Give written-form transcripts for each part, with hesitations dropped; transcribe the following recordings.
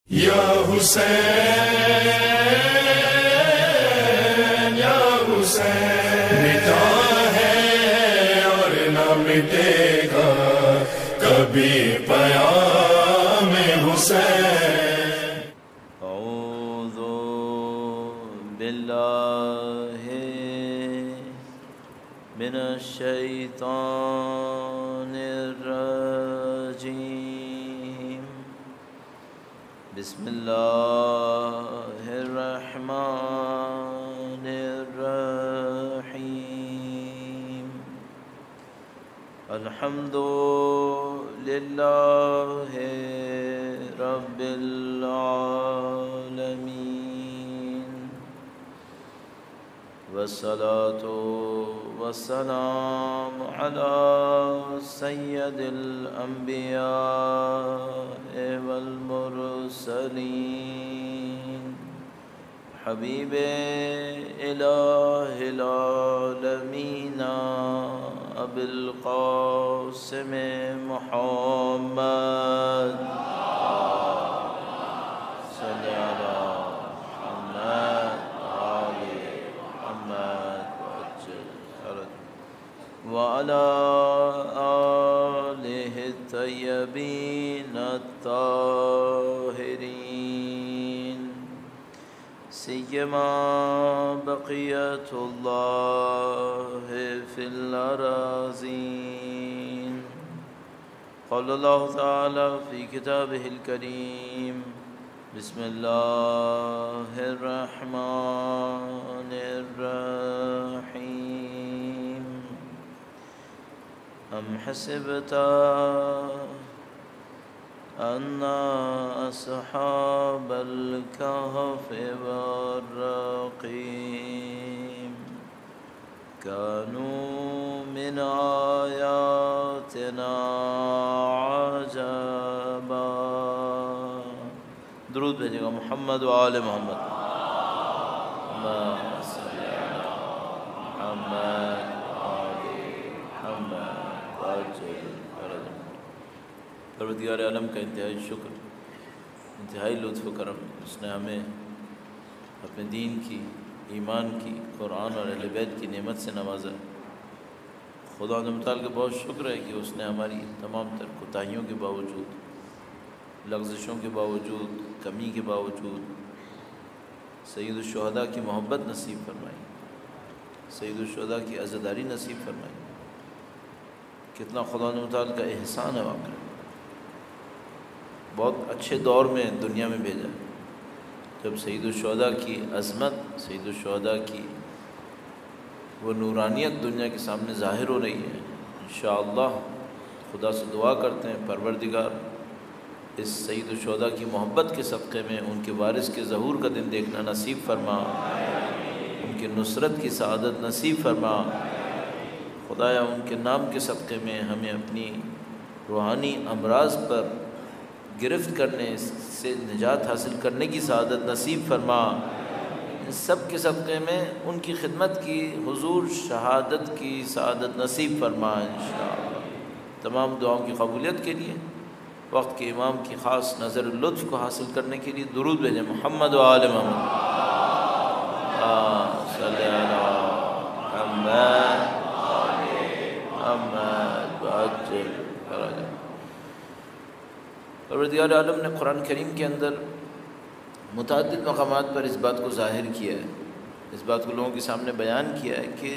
یا حسین یا حسین مٹا ہے اور نہ مٹے گا کبھی پیام حسین۔ اعوذ باللہ من الشیطان الرجیم، بسم اللہ الرحمن الرحیم۔ الحمد للہ رب العالمین، والصلاة والسلام علی سید الانبیاء والمرسلین، حبیب الہ العالمین ابی القاسم محمد صلی علی محمد آل محمد وعلی آلہ الطیبین الطاہرین، سیما بقیت اللہ فی الأراضین۔ قال اللہ تعالی فی کتابہ الکریم، بسم اللہ الرحمن الرحیم۔ ام حسبت ان اصحاب الكهف والرقیم كانوا من آیاتنا عجبا۔ درود بھیجے گا محمد و آل محمد۔ اللہم صل علی محمد آل محمد وعجل فرجہ۔ پروردگار عالم کا انتہائی شکر، انتہائی لطف و کرم، اس نے ہمیں اپنے دین کی، ایمان کی، قرآن اور اہل بیت کی نعمت سے نوازا۔ خدا متعال کا بہت شکر ہے کہ اس نے ہماری تمام تر کوتاہیوں کے باوجود، لغزشوں کے باوجود، کمی کے باوجود سید الشہداء کی محبت نصیب فرمائی، سید الشہداء کی عزاداری نصیب فرمائی۔ کتنا خدا متعال کا احسان ہے واقعہ۔ بہت اچھے دور میں دنیا میں بھیجا، جب سید الشہداء کی عظمت، سید الشہداء کی وہ نورانیت دنیا کے سامنے ظاہر ہو رہی ہے۔ انشاءاللہ خدا سے دعا کرتے ہیں پروردگار اس سید الشہداء کی محبت کے صدقے میں ان کے وارث کے ظہور کا دن دیکھنا نصیب فرما، ان کی نصرت کی سعادت نصیب فرما۔ خدایا ان کے نام کے صدقے میں ہمیں اپنی روحانی امراض پر گرفت کرنے سے نجات حاصل کرنے کی سعادت نصیب فرما۔ ان سب کے صدقے میں ان کی خدمت کی، حضور شہادت کی سعادت نصیب فرما انشاءاللہ۔ تمام دعاؤں کی قبولیت کے لیے، وقت کے امام کی خاص نظر لطف کو حاصل کرنے کے لیے درود بھیجیں محمد و آل محمد صلی علی محمد محمد وعجل فرجہ۔ پروردگار عالم نے قرآن کریم کے اندر متعدد مقامات پر اس بات کو ظاہر کیا ہے، اس بات کو لوگوں کے سامنے بیان کیا ہے کہ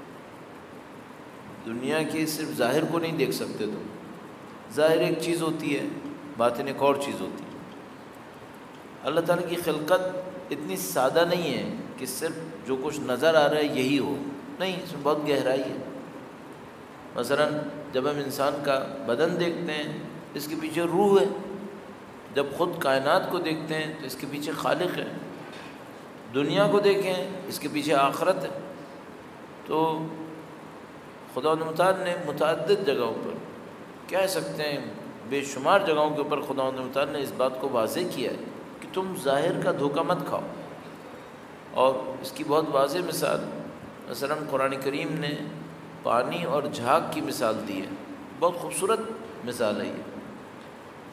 دنیا کے صرف ظاہر کو نہیں دیکھ سکتے تم۔ ظاہر ایک چیز ہوتی ہے، باطن ایک اور چیز ہوتی ہے۔ اللہ تعالیٰ کی خلقت اتنی سادہ نہیں ہے کہ صرف جو کچھ نظر آ رہا ہے یہی ہو، نہیں، اس میں بہت گہرائی ہے۔ مثلا جب ہم انسان کا بدن دیکھتے ہیں، اس کے پیچھے روح ہے۔ جب خود کائنات کو دیکھتے ہیں تو اس کے پیچھے خالق ہے۔ دنیا کو دیکھیں، اس کے پیچھے آخرت ہے۔ تو خدا متعال نے متعدد جگہوں پر، کہہ سکتے ہیں بے شمار جگہوں کے اوپر خدا متعال نے اس بات کو واضح کیا ہے کہ تم ظاہر کا دھوکہ مت کھاؤ۔ اور اس کی بہت واضح مثال مثلا قرآن کریم نے پانی اور جھاگ کی مثال دی ہے، بہت خوبصورت مثال ہے یہ۔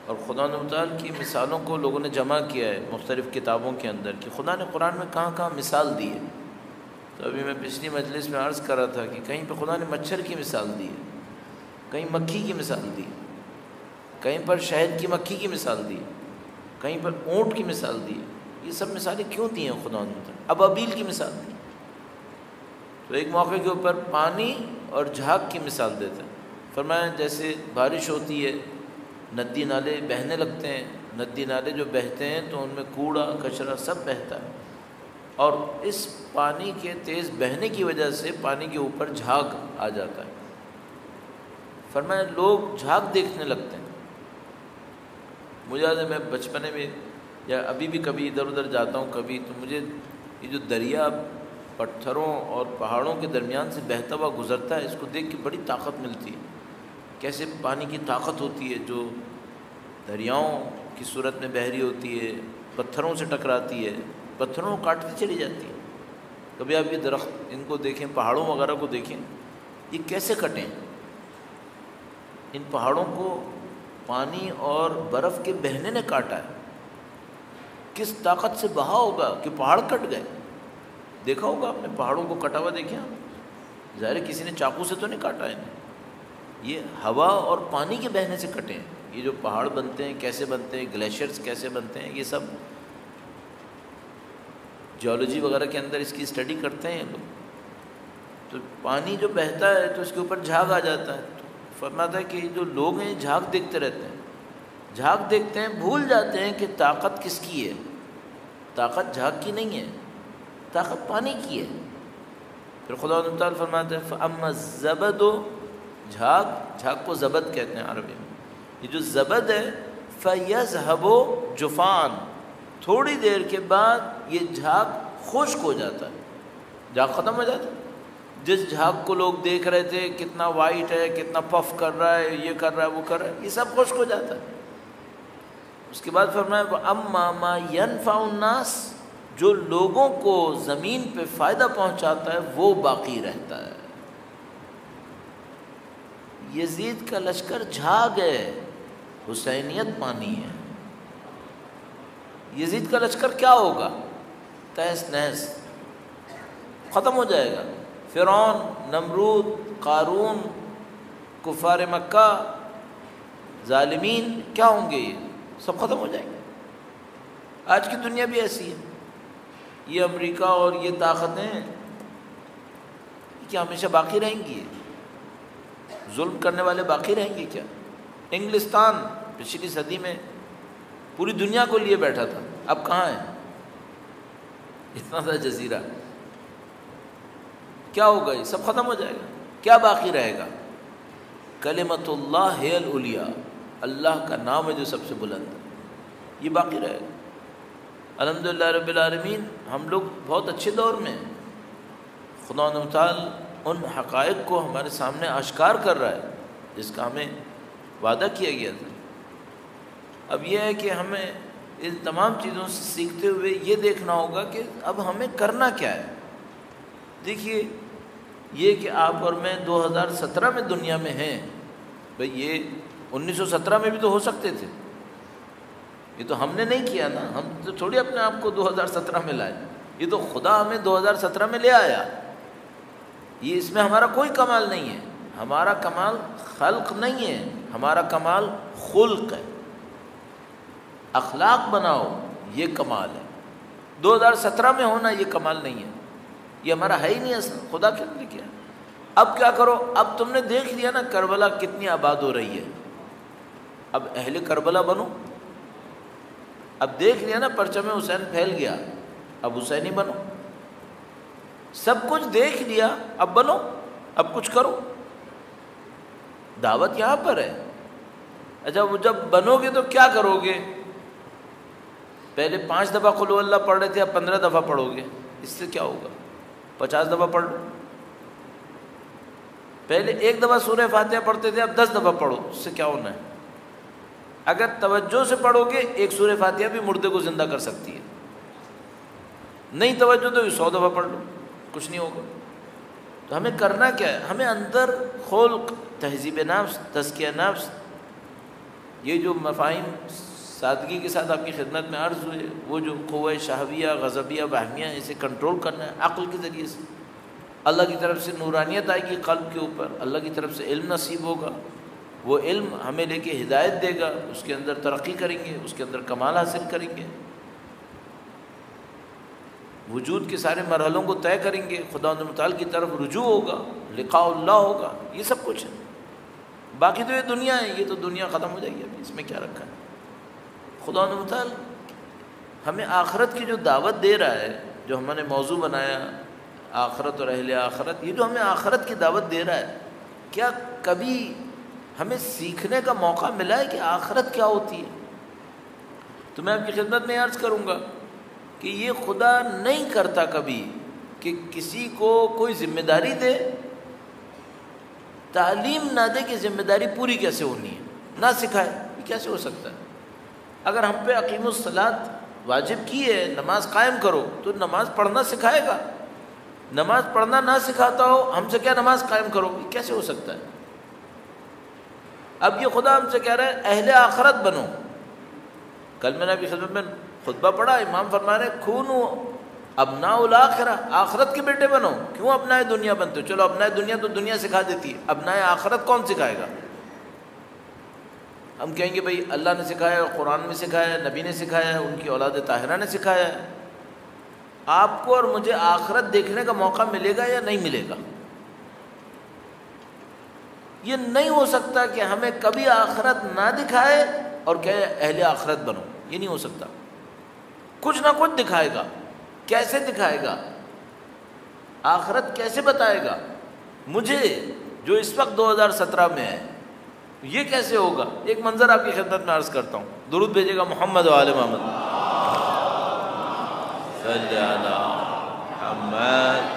اور خدا تعالیٰ کی مثالوں کو لوگوں نے جمع کیا ہے مختلف کتابوں کے اندر کہ خدا نے قرآن میں کہاں کہاں مثال دی ہے. تو ابھی میں پچھلی مجلس میں عرض کر رہا تھا کہ کہیں پہ خدا نے مچھر کی مثال دی ہے، کہیں مکھی کی مثال دی، کہیں پر شہد کی مکھی کی مثال دی، کہیں پر اونٹ کی مثال دی. یہ سب مثالیں کیوں دی ہیں خدا نے؟ ابابیل کی مثال دی. تو ایک موقع کے اوپر پانی اور جھاگ کی مثال دیتا ہے. فرمایا جیسے بارش ہوتی ہے، ندی نالے بہنے لگتے ہیں، ندی نالے جو بہتے ہیں تو ان میں کوڑا کچرا سب بہتا ہے، اور اس پانی کے تیز بہنے کی وجہ سے پانی کے اوپر جھاگ آ جاتا ہے. فرمایا لوگ جھاگ دیکھنے لگتے ہیں. مجھے یاد ہے میں بچپنے میں یا ابھی بھی کبھی ادھر ادھر جاتا ہوں کبھی، تو مجھے یہ جو دریا پتھروں اور پہاڑوں کے درمیان سے بہتا ہوا گزرتا ہے، اس کو دیکھ کے بڑی طاقت ملتی ہے. کیسے پانی کی طاقت ہوتی ہے جو دریاؤں کی صورت میں بہہ رہی ہوتی ہے، پتھروں سے ٹکراتی ہے، پتھروں کو کاٹتی چلی جاتی ہے. کبھی آپ یہ درخت ان کو دیکھیں، پہاڑوں وغیرہ کو دیکھیں، یہ کیسے کٹیں؟ ان پہاڑوں کو پانی اور برف کے بہنے نے کاٹا ہے. کس طاقت سے بہا ہوگا کہ پہاڑ کٹ گئے؟ دیکھا ہوگا آپ نے پہاڑوں کو کٹا ہوا دیکھیں آپ؟ ظاہر ہے کسی نے چاقو سے تو نہیں کاٹا انہیں، یہ ہوا اور پانی کے بہنے سے کٹے ہیں. یہ جو پہاڑ بنتے ہیں کیسے بنتے ہیں، گلیشیئرز کیسے بنتے ہیں، یہ سب جیولوجی وغیرہ کے اندر اس کی اسٹڈی کرتے ہیں لوگ. تو پانی جو بہتا ہے تو اس کے اوپر جھاگ آ جاتا ہے. تو فرماتا ہے کہ جو لوگ ہیں جھاگ دیکھتے رہتے ہیں، جھاگ دیکھتے ہیں، بھول جاتے ہیں کہ طاقت کس کی ہے. طاقت جھاگ کی نہیں ہے، طاقت پانی کی ہے. پھر خدا تعالیٰ فرماتے ہیں فَأَمَّا الزَّبَدُ، جھاگ کو زبد کہتے ہیں عربی میں. یہ جو زبد ہے فَيَذْهَبُ جُفَانٌ، تھوڑی دیر کے بعد یہ جھاگ خشک ہو جاتا ہے، جھاگ ختم ہو جاتا ہے. جس جھاگ کو لوگ دیکھ رہے تھے کتنا وائٹ ہے، کتنا پف کر رہا ہے، یہ کر رہا ہے، وہ کر رہا ہے، یہ سب خشک ہو جاتا ہے. اس کے بعد فرمایا وَأَمَّا مَا يَنْفَعُ النَّاسَ، جو لوگوں کو زمین پہ فائدہ پہنچاتا ہے وہ باقی رہتا ہے. یزید کا لشکر جھاگ ہے، حسینیت پانی ہے. یزید کا لشکر کیا ہوگا؟ تہس نہس، ختم ہو جائے گا. فرعون، نمرود، قارون، کفار مکہ، ظالمین کیا ہوں گے؟ یہ سب ختم ہو جائیں گے. آج کی دنیا بھی ایسی ہے. یہ امریکہ اور یہ طاقتیں کیا ہمیشہ باقی رہیں گی؟ ظلم کرنے والے باقی رہیں گے کیا؟ انگلستان پچھلی صدی میں پوری دنیا کو لیے بیٹھا تھا، اب کہاں ہے؟ اتنا سا جزیرہ، کیا ہوگا؟ یہ سب ختم ہو جائے گا. کیا باقی رہے گا؟ کلمۃ اللہ ہی العلیٰ، اللہ کا نام ہے جو سب سے بلند، یہ باقی رہے گا. الحمدللہ رب العالمین، ہم لوگ بہت اچھے دور میں ہیں. خدا تعالیٰ ان حقائق کو ہمارے سامنے آشکار کر رہا ہے جس کا ہمیں وعدہ کیا گیا تھا. اب یہ ہے کہ ہمیں ان تمام چیزوں سے سیکھتے ہوئے یہ دیکھنا ہوگا کہ اب ہمیں کرنا کیا ہے. دیکھیے یہ کہ آپ اور میں 2017 میں دنیا میں ہیں، بھئی یہ 1917 میں بھی تو ہو سکتے تھے. یہ تو ہم نے نہیں کیا نا، ہم تو تھوڑی اپنے آپ کو 2017 میں لائے، یہ تو خدا ہمیں 2017 میں لے آیا. یہ اس میں ہمارا کوئی کمال نہیں ہے. ہمارا کمال خلق نہیں ہے، ہمارا کمال خلق ہے. اخلاق بناؤ، یہ کمال ہے. 2017 میں ہونا یہ کمال نہیں ہے، یہ ہمارا ہے ہی نہیں اصل. خدا کیا نے کیا. اب کیا کرو؟ اب تم نے دیکھ لیا نا کربلا کتنی آباد ہو رہی ہے، اب اہل کربلا بنو. اب دیکھ لیا نا پرچم حسین پھیل گیا، اب حسینی بنو. سب کچھ دیکھ لیا، اب بنو، اب کچھ کرو. دعوت یہاں پر ہے. اچھا وہ جب بنو گے تو کیا کرو گے؟ پہلے 5 دفعہ قل ہو اللہ پڑھ رہے تھے، اب 15 دفعہ پڑھو گے. اس سے کیا ہوگا؟ 50 دفعہ پڑھ لو. پہلے 1 دفعہ سورہ فاتحہ پڑھتے تھے، اب 10 دفعہ پڑھو. اس سے کیا ہونا ہے؟ اگر توجہ سے پڑھو گے ایک سورہ فاتحہ بھی مردے کو زندہ کر سکتی ہے. نہیں توجہ تو 100 دفعہ پڑھ لو، کچھ نہیں ہوگا. تو ہمیں کرنا کیا ہے؟ ہمیں اندر خلق، تہذیب نفس، تزکیہ نفس، یہ جو مفاہیم سادگی کے ساتھ آپ کی خدمت میں عرض ہوئے، وہ جو قوہ شہویہ، غضبیہ، وہمیہ، اسے کنٹرول کرنا ہے عقل کے ذریعے سے، اللہ کی طرف سے نورانیت آئے گی قلب کے اوپر، اللہ کی طرف سے علم نصیب ہوگا، وہ علم ہمیں لے کے ہدایت دے گا، اس کے اندر ترقی کریں گے، اس کے اندر کمال حاصل کریں گے، وجود کے سارے مرحلوں کو طے کریں گے، خدا متعال کی طرف رجوع ہوگا، لقاء اللہ ہوگا، یہ سب کچھ ہے۔ باقی تو یہ دنیا ہے، یہ تو دنیا ختم ہو جائے گی، ابھی اس میں کیا رکھا ہے۔ خدا متعال ہمیں آخرت کی جو دعوت دے رہا ہے، جو ہم نے موضوع بنایا آخرت اور اہل آخرت، یہ جو ہمیں آخرت کی دعوت دے رہا ہے، کیا کبھی ہمیں سیکھنے کا موقع ملا ہے کہ آخرت کیا ہوتی ہے؟ تو میں آپ کی خدمت میں عرض کروں گا کہ یہ خدا نہیں کرتا کبھی کہ کسی کو کوئی ذمہ داری دے، تعلیم نہ دے کہ ذمہ داری پوری کیسے ہونی ہے، نہ سکھائے، یہ کیسے ہو سکتا ہے؟ اگر ہم پہ اقیم الصلاۃ واجب کی ہے، نماز قائم کرو، تو نماز پڑھنا سکھائے گا۔ نماز پڑھنا نہ سکھاتا ہو، ہم سے کیا نماز قائم کرو، یہ کیسے ہو سکتا ہے؟ اب یہ خدا ہم سے کہہ رہا ہے اہل آخرت بنو۔ کل میں نے ابھی خدمت میں خطبہ پڑھا، امام فرما رہے کھونو ابناء الآخرہ، آخرت کے بیٹے بنو۔ کیوں ابناء دنیا بنتے ہو؟ چلو ابناء دنیا تو دنیا سکھا دیتی ہے، ابناء آخرت کون سکھائے گا؟ ہم کہیں گے بھائی اللہ نے سکھایا، قرآن میں سکھایا، نبی نے سکھایا، ان کی اولاد طاہرہ نے سکھایا ہے۔ آپ کو اور مجھے آخرت دیکھنے کا موقع ملے گا یا نہیں ملے گا؟ یہ نہیں ہو سکتا کہ ہمیں کبھی آخرت نہ دکھائے اور کہے اہل آخرت بنو، یہ نہیں ہو سکتا۔ کچھ نہ کچھ دکھائے گا۔ کیسے دکھائے گا؟ آخرت کیسے بتائے گا مجھے جو اس وقت 2017 میں ہے؟ یہ کیسے ہوگا؟ ایک منظر آپ کی خدمت میں عرض کرتا ہوں، درود بھیجے گا محمد و آل محمد صلی علی محمد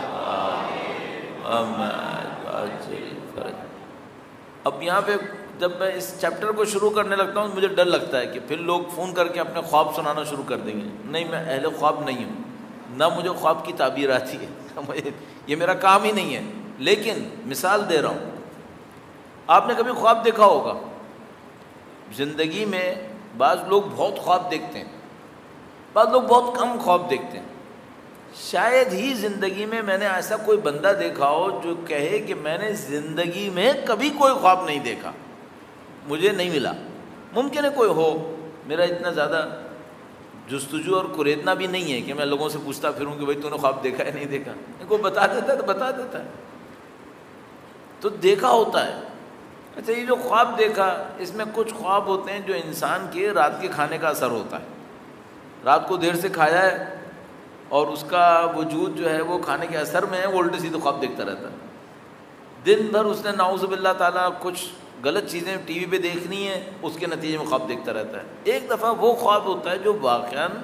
اب یہاں پہ جب میں اس چیپٹر کو شروع کرنے لگتا ہوں مجھے ڈر لگتا ہے کہ پھر لوگ فون کر کے اپنے خواب سنانا شروع کر دیں گے۔ نہیں، میں اہل خواب نہیں ہوں، نہ مجھے خواب کی تعبیر آتی ہے، یہ میرا کام ہی نہیں ہے، لیکن مثال دے رہا ہوں۔ آپ نے کبھی خواب دیکھا ہوگا؟ زندگی میں بعض لوگ بہت خواب دیکھتے ہیں، بعض لوگ بہت کم خواب دیکھتے ہیں۔ شاید ہی زندگی میں نے ایسا کوئی بندہ دیکھا ہو جو کہے کہ میں نے زندگی میں کبھی کوئی خواب نہیں دیکھا، مجھے نہیں ملا۔ ممکن ہے کوئی ہو، میرا اتنا زیادہ جستجو اور قریدنا بھی نہیں ہے کہ میں لوگوں سے پوچھتا پھروں کہ بھائی تو نے خواب دیکھا ہے نہیں دیکھا، کوئی بتا دیتا ہے تو بتا دیتا ہے، تو دیکھا ہوتا ہے۔ اچھا، یہ جو خواب دیکھا، اس میں کچھ خواب ہوتے ہیں جو انسان کے رات کے کھانے کا اثر ہوتا ہے۔ رات کو دیر سے کھایا ہے اور اس کا وجود جو ہے وہ کھانے کے اثر میں ہے، وہ الٹے سیدھے خواب دیکھتا رہتا ہے۔ دن بھر اس نے نعوذ باللہ تعالیٰ کچھ غلط چیزیں ٹی وی پہ دیکھنی ہے، اس کے نتیجے میں خواب دیکھتا رہتا ہے۔ ایک دفعہ وہ خواب ہوتا ہے جو واقعاً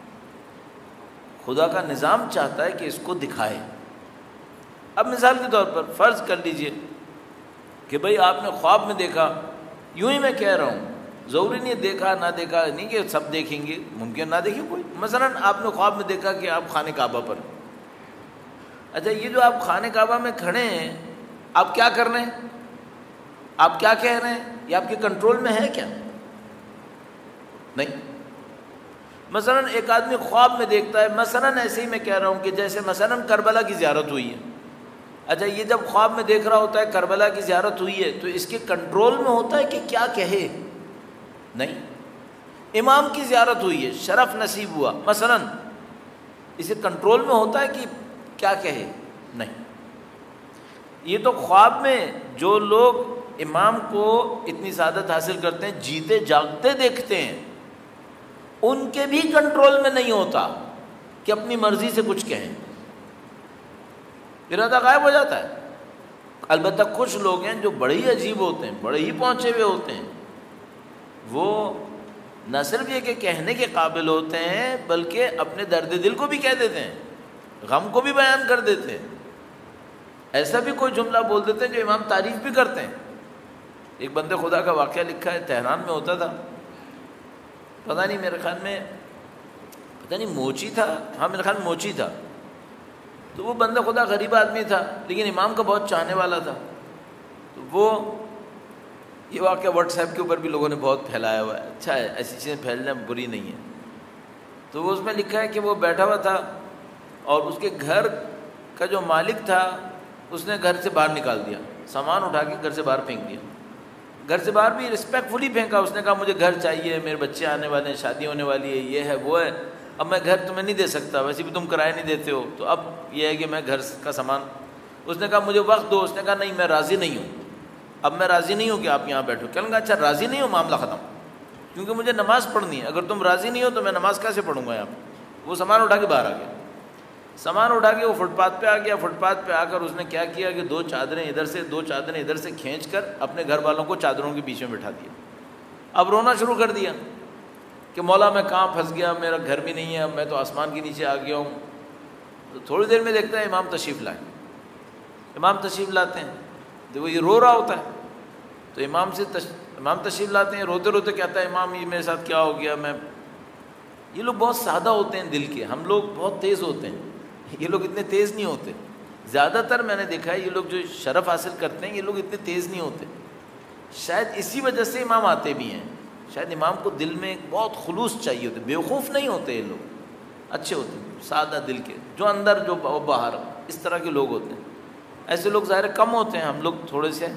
خدا کا نظام چاہتا ہے کہ اس کو دکھائے۔ اب مثال کے طور پر فرض کر لیجئے کہ بھئی آپ نے خواب میں دیکھا، یوں ہی میں کہہ رہا ہوں، ضروری نہیں دیکھا نہ دیکھا نہیں کہ سب دیکھیں گے، ممکن نہ دیکھیں کوئی۔ مثلاً آپ نے خواب میں دیکھا کہ آپ خانہ کعبہ پر۔ اچھا، یہ جو آپ خانہ کعبہ میں کھڑے ہیں، آپ کیا کر رہے ہیں؟ آپ کیا کہہ رہے ہیں؟ یہ آپ کے کنٹرول میں ہے کیا؟ نہیں۔ مثلاً ایک آدمی خواب میں دیکھتا ہے، مثلاً ایسے ہی میں کہہ رہا ہوں کہ جیسے مثلاً کربلا کی زیارت ہوئی ہے۔ اچھا، یہ جب خواب میں دیکھ رہا ہوتا ہے کربلا کی زیارت ہوئی ہے، تو اس کے کنٹرول میں ہوتا ہے کہ کیا کہے؟ نہیں۔ امام کی زیارت ہوئی ہے، شرف نصیب ہوا، مثلاً اسے کنٹرول میں ہوتا ہے کہ کیا کہے؟ نہیں۔ یہ تو خواب میں جو لوگ امام کو اتنی سعادت حاصل کرتے ہیں، جیتے جاگتے دیکھتے ہیں، ان کے بھی کنٹرول میں نہیں ہوتا کہ اپنی مرضی سے کچھ کہیں، ارادہ غائب ہو جاتا ہے۔ البتہ کچھ لوگ ہیں جو بڑے ہی عجیب ہوتے ہیں، بڑے ہی پہنچے ہوئے ہوتے ہیں، وہ نہ صرف یہ کہ کہنے کے قابل ہوتے ہیں بلکہ اپنے درد دل کو بھی کہہ دیتے ہیں، غم کو بھی بیان کر دیتے ہیں، ایسا بھی کوئی جملہ بول دیتے ہیں جو امام تعریف بھی کرتے ہیں۔ ایک بندے خدا کا واقعہ لکھا ہے، تہران میں ہوتا تھا، پتہ نہیں میرے خیال میں پتہ نہیں موچی تھا، ہاں میرے خیال میں موچی تھا، تو وہ بندہ خدا غریب آدمی تھا لیکن امام کا بہت چاہنے والا تھا، تو وہ یہ واقعہ واٹس ایپ کے اوپر بھی لوگوں نے بہت پھیلایا ہوا ہے. اچھا ہے، ایسی چیزیں پھیلنا بری نہیں ہے. تو وہ اس میں لکھا ہے کہ وہ بیٹھا ہوا تھا اور اس کے گھر کا جو مالک تھا اس نے گھر سے باہر نکال دیا، سامان اٹھا کے گھر سے باہر پھینک دیا. گھر سے باہر بھی رسپیکٹفلی پھینکا. اس نے کہا مجھے گھر چاہیے، میرے بچے آنے والے ہیں، شادی ہونے والی ہے، یہ ہے وہ ہے، اب میں گھر تمہیں نہیں دے سکتا، ویسے بھی تم کرایہ نہیں دیتے ہو، تو اب یہ ہے کہ میں گھر کا سامان. اس نے کہا مجھے وقت دو. اس نے کہا نہیں، میں راضی نہیں ہوں، اب میں راضی نہیں ہوں کہ آپ یہاں بیٹھو. کہنے لگا اچھا راضی نہیں ہو، معاملہ ختم، کیونکہ مجھے نماز پڑھنی ہے، اگر تم راضی نہیں ہو تو میں نماز کیسے پڑھوں گا یہاں پہ. وہ سامان اٹھا کے باہر آ گیا. سامان اٹھا کے وہ فٹ پاتھ پہ آ گیا. فٹ پاتھ پہ آ کر اس نے کیا کیا کہ 2 چادریں ادھر سے 2 چادریں ادھر سے کھینچ کر اپنے گھر والوں کو چادروں کے بیچ میں بٹھا دیا. اب رونا شروع کر دیا کہ مولا میں کہاں پھنس گیا، میرا گھر بھی نہیں ہے، اب میں تو آسمان کے نیچے آ گیا ہوں. تو تھوڑی دیر میں دیکھتا ہے امام تشریف لائے. امام تشریف لاتے ہیں تو وہ یہ رو رہا ہوتا ہے. تو امام تشریف لاتے ہیں، روتے روتے کہتا ہے امام یہ میرے ساتھ کیا ہو گیا. یہ لوگ بہت سادہ ہوتے ہیں دل کے، ہم لوگ بہت تیز ہوتے ہیں، یہ لوگ اتنے تیز نہیں ہوتے. زیادہ تر میں نے دیکھا ہے یہ لوگ جو شرف حاصل کرتے ہیں یہ لوگ اتنے تیز نہیں ہوتے. شاید اسی وجہ سے امام آتے بھی ہیں. شاید امام کو دل میں بہت خلوص چاہیے ہوتے، بیوقوف نہیں ہوتے یہ لوگ، اچھے ہوتے ہیں، سادہ دل کے، جو اندر جو باہر، اس طرح کے لوگ ہوتے ہیں. ایسے لوگ ظاہر کم ہوتے ہیں. ہم لوگ تھوڑے سے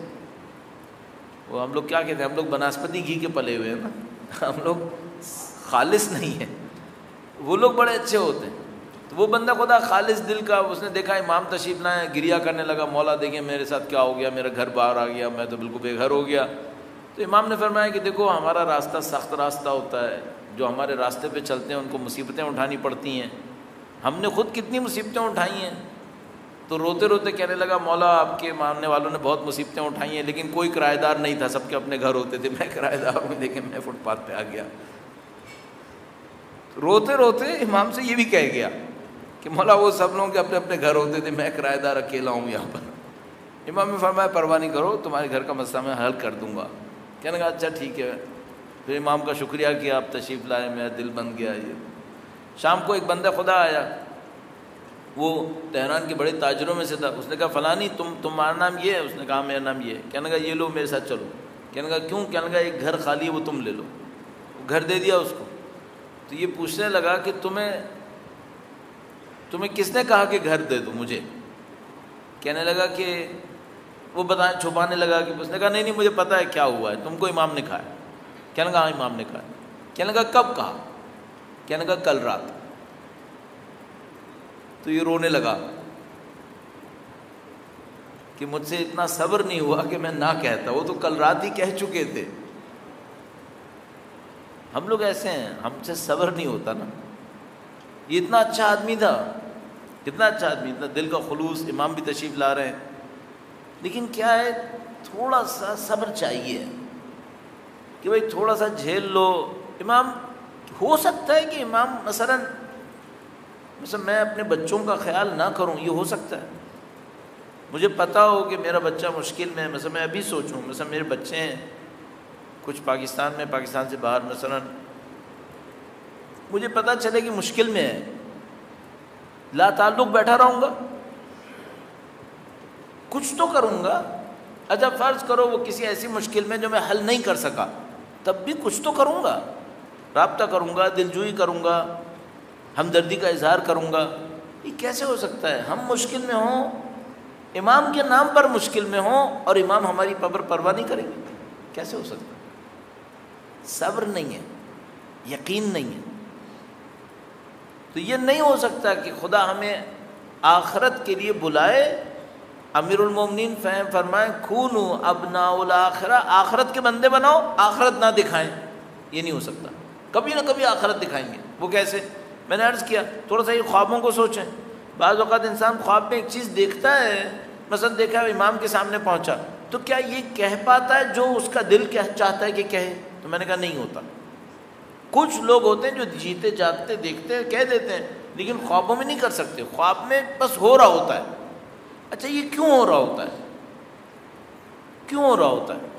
وہ ہم لوگ کیا کہتے ہیں، ہم لوگ بناسپتی گھی کے پلے ہوئے ہیں نا، ہم لوگ خالص نہیں ہیں. وہ لوگ بڑے اچھے ہوتے ہیں. تو وہ بندہ خدا خالص دل کا، اس نے دیکھا امام تشریف لائے، گریا کرنے لگا مولا دیکھیں میرے ساتھ کیا ہو گیا، میرا گھر باہر آ گیا، میں تو بالکل بے گھر ہو گیا. تو امام نے فرمایا کہ دیکھو ہمارا راستہ سخت راستہ ہوتا ہے، جو ہمارے راستے پہ چلتے ہیں ان کو مصیبتیں اٹھانی پڑتی ہیں. ہم نے خود کتنی مصیبتیں اٹھائی ہیں. تو روتے روتے کہنے لگا مولا آپ کے ماننے والوں نے بہت مصیبتیں اٹھائی ہیں، لیکن کوئی کرایہ دار نہیں تھا، سب کے اپنے گھر ہوتے تھے، میں کرایہ دار ہوں، دیکھیں میں فٹ پاتھ پہ آ گیا. روتے روتے امام سے یہ بھی کہہ گیا کہ مولا وہ سب لوگوں کے اپنے اپنے گھر ہوتے تھے، میں کرایہ دار اکیلا ہوں یہاں پر. امام نے فرمایا پرواہ نہیں کرو، تمہارے گھر کا مسئلہ میں حل کر دوں گا. کہنے لگا اچھا ٹھیک ہے. پھر امام کا شکریہ کیا، آپ تشریف لائے، میرا دل بن گیا. یہ شام کو ایک بندہ خدا آیا، وہ تہران کے بڑے تاجروں میں سے تھا. اس نے کہا فلانی تمہارا نام یہ ہے؟ اس نے کہا میرا نام یہ ہے. کہنے لگا یہ لو میرے ساتھ چلو. کہنے لگا کیوں؟ کہنے لگا ایک گھر خالی ہے وہ تم لے لو. وہ گھر دے دیا اس کو. تو یہ پوچھنے لگا کہ تمہیں کس نے کہا کہ گھر دے دو مجھے؟ کہنے لگا کہ وہ بتائیں، چھپانے لگا کہ اس نے کہا نہیں مجھے پتہ ہے کیا ہوا ہے، تم کو امام نے کہا ہے. کہنے لگا ہاں امام نے کہا ہے. کہنے لگا کب کہا؟ کہنے لگا کل رات. تو یہ رونے لگا کہ مجھ سے اتنا صبر نہیں ہوا کہ میں نہ کہتا، وہ تو کل رات ہی کہہ چکے تھے. ہم لوگ ایسے ہیں، ہم سے صبر نہیں ہوتا نا. یہ اتنا اچھا آدمی تھا، اتنا اچھا آدمی، اتنا دل کا خلوص. امام بھی تشریف لا رہے ہیں، لیکن کیا ہے تھوڑا سا صبر چاہیے کہ بھائی تھوڑا سا جھیل لو. امام ہو سکتا ہے کہ امام مثلا میں اپنے بچوں کا خیال نہ کروں، یہ ہو سکتا ہے. مجھے پتہ ہو کہ میرا بچہ مشکل میں ہے، مثلا میں ابھی سوچوں مثلا میرے بچے ہیں کچھ پاکستان میں، پاکستان سے باہر، مثلا مجھے پتہ چلے کہ مشکل میں ہے، لا تعلق بیٹھا رہوں گا؟ کچھ تو کروں گا. اچھا فرض کرو وہ کسی ایسی مشکل میں جو میں حل نہیں کر سکا، تب بھی کچھ تو کروں گا، رابطہ کروں گا، دلجوئی کروں گا، ہمدردی کا اظہار کروں گا. یہ کیسے ہو سکتا ہے ہم مشکل میں ہوں، امام کے نام پر مشکل میں ہوں، اور امام ہماری پرواہ نہیں کریں گے؟ کیسے ہو سکتا ہے؟ صبر نہیں ہے، یقین نہیں ہے. تو یہ نہیں ہو سکتا کہ خدا ہمیں آخرت کے لیے بلائے. امیر المومنین فہم فرمائیں کھونو ابناء الآخرہ، آخرت کے بندے بناؤ، آخرت نہ دکھائیں. یہ نہیں ہو سکتا. کبھی نہ کبھی آخرت دکھائیں گے. وہ کیسے؟ میں نے عرض کیا تھوڑا سا یہ خوابوں کو سوچیں. بعض اوقات انسان خواب میں ایک چیز دیکھتا ہے، مثلا دیکھا امام کے سامنے پہنچا، تو کیا یہ کہہ پاتا ہے جو اس کا دل چاہتا ہے کہ کہے؟ تو میں نے کہا نہیں ہوتا. کچھ لوگ ہوتے ہیں جو جیتے جاگتے دیکھتے ہیں کہہ دیتے ہیں، لیکن خوابوں میں نہیں کر سکتے. خواب میں بس ہو رہا ہوتا ہے. اچھا یہ کیوں ہو رہا ہوتا ہے؟ کیوں ہو رہا ہوتا ہے؟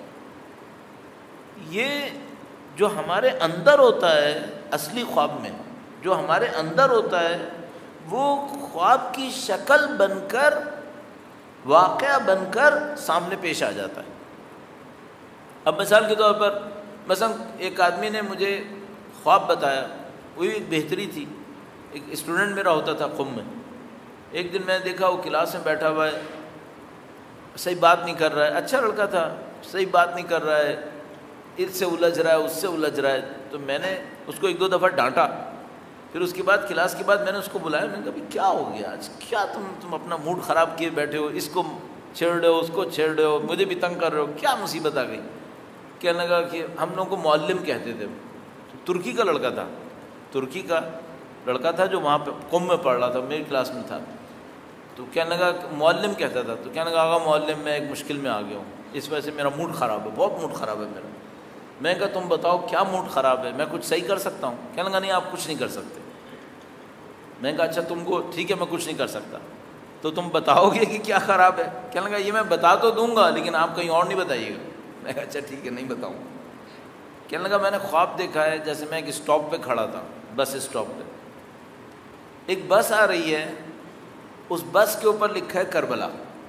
یہ جو ہمارے اندر ہوتا ہے اصلی خواب میں، جو ہمارے اندر ہوتا ہے وہ خواب کی شکل بن کر، واقعہ بن کر سامنے پیش آ جاتا ہے. اب مثال کے طور پر مثلا ایک آدمی نے مجھے خواب بتایا، وہی ایک بہتری تھی، ایک اسٹوڈنٹ میرا ہوتا تھا قم میں، ایک دن میں نے دیکھا وہ کلاس میں بیٹھا ہوا ہے، صحیح بات نہیں کر رہا ہے، اچھا لڑکا تھا، صحیح بات نہیں کر رہا ہے، اس سے الجھ رہا ہے اس سے الجھ رہا ہے. تو میں نے اس کو 1-2 دفعہ ڈانٹا. پھر اس کے بعد کلاس کے بعد میں نے اس کو بلایا، میں نے کہا بھائی کیا ہو گیا آج، کیا تم اپنا موڈ خراب کیے بیٹھے ہو، اس کو چھیڑ رہے ہو اس کو چھیڑ رہے ہو، مجھے بھی تنگ کر رہے ہو، کیا مصیبت آ گئی. کہنے لگا کہ ہم لوگوں کو معلم کہتے تھے. ترکی کا لڑکا تھا، ترکی کا لڑکا تھا جو وہاں پہ قم میں پڑھ رہا تھا، میری کلاس میں تھا. تو کہنے لگا معلم کہتا تھا. تو کہنے لگا آگا معلم میں ایک مشکل میں آ گیا ہوں، اس وجہ سے میرا موڈ خراب ہے، بہت موڈ خراب ہے میرا. میں نے کہا تم بتاؤ کیا موڈ خراب ہے، میں کچھ صحیح کر سکتا ہوں. کہنے لگا نہیں آپ کچھ نہیں کر سکتے. میں نے کہا اچھا تم کو ٹھیک ہے میں کچھ نہیں کر سکتا، تو تم بتاؤ گے کہ کیا خراب ہے. کہنے لگا یہ میں بتا تو دوں گا لیکن آپ کہیں اور نہیں بتائیے گا. میں کہا اچھا ٹھیک ہے نہیں بتاؤں. کہنے لگا میں نے خواب دیکھا ہے جیسے میں ایک اسٹاپ پہ کھڑا تھا، بس اسٹاپ پہ ایک بس آ رہی ہے، اس بس کے اوپر لکھا ہے کربلا.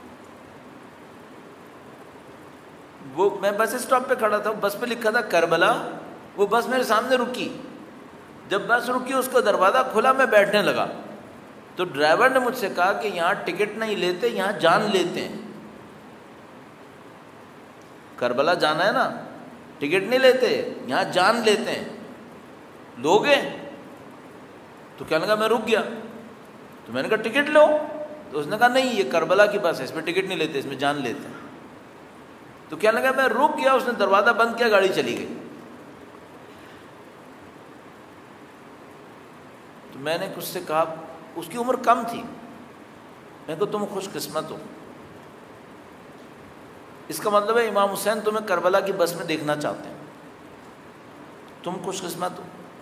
وہ میں بس اسٹاپ پہ کھڑا تھا، بس پہ لکھا تھا کربلا. وہ بس میرے سامنے رکی، جب بس رکی اس کا دروازہ کھلا، میں بیٹھنے لگا. تو ڈرائیور نے مجھ سے کہا کہ یہاں ٹکٹ نہیں لیتے، یہاں جان لیتے ہیں. کربلا جانا ہے نا، ٹکٹ نہیں لیتے، یہاں جان لیتے ہیں. لوگے؟ تو کہنے لگا میں رک گیا. تو میں نے کہا ٹکٹ لو. تو اس نے کہا نہیں یہ کربلا کی بس ہے، اس میں ٹکٹ نہیں لیتے، اس میں جان لیتے ہیں. تو کہنے لگا میں رک گیا. اس نے دروازہ بند کیا، گاڑی چلی گئی. تو میں نے کچھ سے کہا، اس کی عمر کم تھی، میں نے کہا تم خوش قسمت ہو. اس کا مطلب ہے امام حسین تمہیں کربلا کی بس میں دیکھنا چاہتے ہیں، تم خوش قسمت ہو.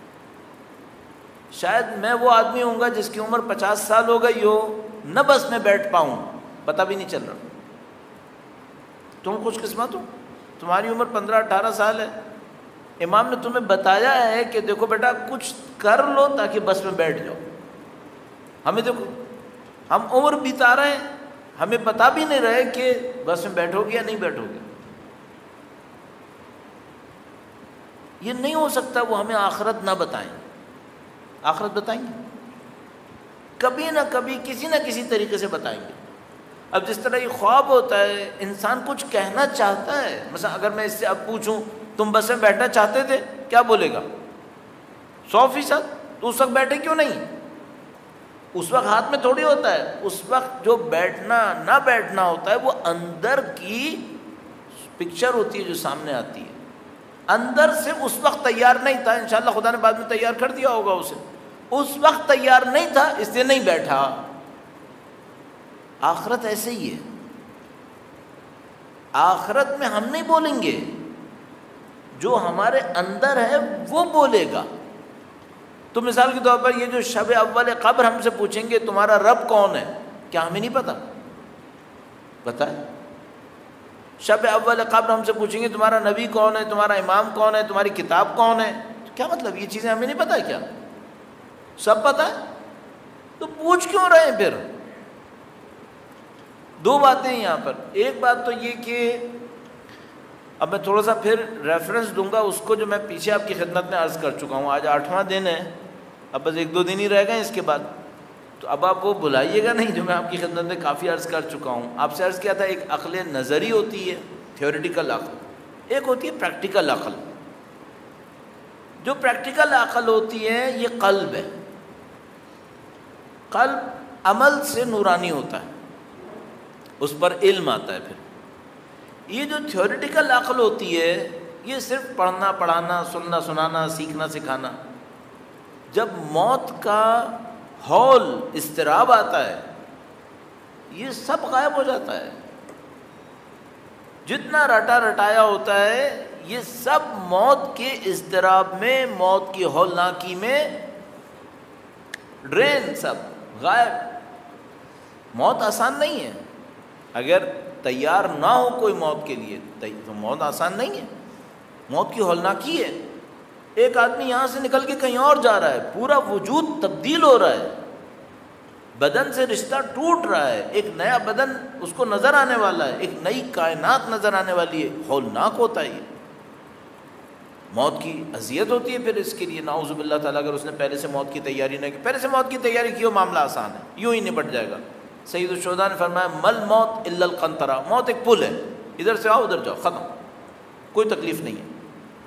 شاید میں وہ آدمی ہوں گا جس کی عمر 50 سال ہو گئی ہو، نہ بس میں بیٹھ پاؤں، پتہ بھی نہیں چل رہا. تم خوش قسمت ہو، تمہاری عمر 15-18 سال ہے. امام نے تمہیں بتایا ہے کہ دیکھو بیٹا کچھ کر لو تاکہ بس میں بیٹھ جاؤ. ہمیں دیکھو ہم عمر بتا رہے ہیں، ہمیں پتہ بھی نہیں رہے کہ بس میں بیٹھو گے یا نہیں بیٹھو گے. یہ نہیں ہو سکتا وہ ہمیں آخرت نہ بتائیں. آخرت بتائیں گے کبھی نہ کبھی، کسی نہ کسی طریقے سے بتائیں گے. اب جس طرح یہ خواب ہوتا ہے، انسان کچھ کہنا چاہتا ہے. مثلا اگر میں اس سے اب پوچھوں تم بس میں بیٹھنا چاہتے تھے، کیا بولے گا؟ 100%. تو اس وقت بیٹھے کیوں نہیں؟ اس وقت ہاتھ میں تھوڑی ہوتا ہے. اس وقت جو بیٹھنا نہ بیٹھنا ہوتا ہے وہ اندر کی پکچر ہوتی ہے جو سامنے آتی ہے. اندر سے اس وقت تیار نہیں تھا، انشاءاللہ خدا نے بعد میں تیار کر دیا ہوگا اسے. اس وقت تیار نہیں تھا اس لیے نہیں بیٹھا. آخرت ایسے ہی ہے. آخرت میں ہم نہیں بولیں گے، جو ہمارے اندر ہے وہ بولے گا. تو مثال کے طور پر یہ جو شب اول قبر ہم سے پوچھیں گے تمہارا رب کون ہے، کیا ہمیں نہیں پتا؟ بتائیں. شب اول قبر ہم سے پوچھیں گے تمہارا نبی کون ہے، تمہارا امام کون ہے، تمہاری کتاب کون ہے. کیا مطلب یہ چیزیں ہمیں نہیں پتا کیا؟ سب پتا ہے. تو پوچھ کیوں رہے ہیں پھر؟ دو باتیں ہیں یہاں پر. ایک بات تو یہ کہ اب میں تھوڑا سا پھر ریفرنس دوں گا اس کو جو میں پیچھے آپ کی خدمت میں عرض کر چکا ہوں. آج 8واں دن ہے، اب بس 1-2 دن ہی رہ گئے اس کے بعد. تو اب آپ وہ بلائیے گا نہیں جو میں آپ کی خدمت میں کافی عرض کر چکا ہوں. آپ سے عرض کیا تھا ایک عقل نظری ہوتی ہے، تھیوریٹیکل عقل، ایک ہوتی ہے پریکٹیکل عقل. جو پریکٹیکل عقل ہوتی ہے یہ قلب ہے. قلب عمل سے نورانی ہوتا ہے، اس پر علم آتا ہے. پھر یہ جو تھیوریٹیکل عقل ہوتی ہے یہ صرف پڑھنا پڑھانا، سننا سنانا، سیکھنا سکھانا. جب موت کا ہول اضطراب آتا ہے یہ سب غائب ہو جاتا ہے. جتنا رٹا رٹایا ہوتا ہے یہ سب موت کے اضطراب میں، موت کی ہولناکی میں ڈرین، سب غائب. موت آسان نہیں ہے. اگر تیار نہ ہو کوئی موت کے لیے تو موت آسان نہیں ہے. موت کی ہولناکی ہے. ایک آدمی یہاں سے نکل کے کہیں اور جا رہا ہے، پورا وجود تبدیل ہو رہا ہے، بدن سے رشتہ ٹوٹ رہا ہے، ایک نیا بدن اس کو نظر آنے والا ہے، ایک نئی کائنات نظر آنے والی ہے. ہولناک ہوتا ہے یہ. موت کی اذیت ہوتی ہے پھر اس کے لیے، نعوذ باللہ تعالیٰ، اگر اس نے پہلے سے موت کی تیاری نہ کی، پہلے سے موت کی تیاری کی ہو معاملہ آسان ہے، یوں ہی نپٹ جائے گا۔ سید الشہداء نے فرمایا مل موت الا القنطرہ، موت ایک پل ہے، ادھر سے آؤ ادھر جاؤ، ختم، کوئی تکلیف نہیں ہے۔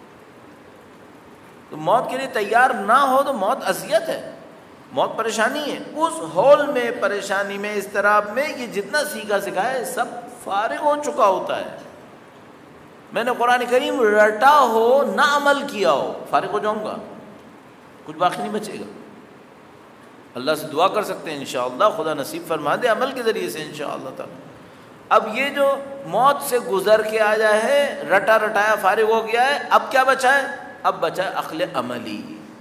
تو موت کے لیے تیار نہ ہو تو موت اذیت ہے، موت پریشانی ہے۔ اس ہول میں، پریشانی میں، اضطراب میں یہ جتنا سیکھا سکھایا ہے سب فارغ ہو چکا ہوتا ہے۔ میں نے قرآن کریم رٹا ہو نہ عمل کیا ہو، فارغ ہو جاؤں گا، کچھ باقی نہیں بچے گا۔ اللہ سے دعا کر سکتے ہیں انشاءاللہ خدا نصیب فرما دے عمل کے ذریعے سے انشاءاللہ تعالی۔ اب یہ جو موت سے گزر کے آیا ہے، رٹا رٹایا فارغ ہو گیا ہے، اب کیا بچا ہے؟ اب بچا ہے عقل عملی،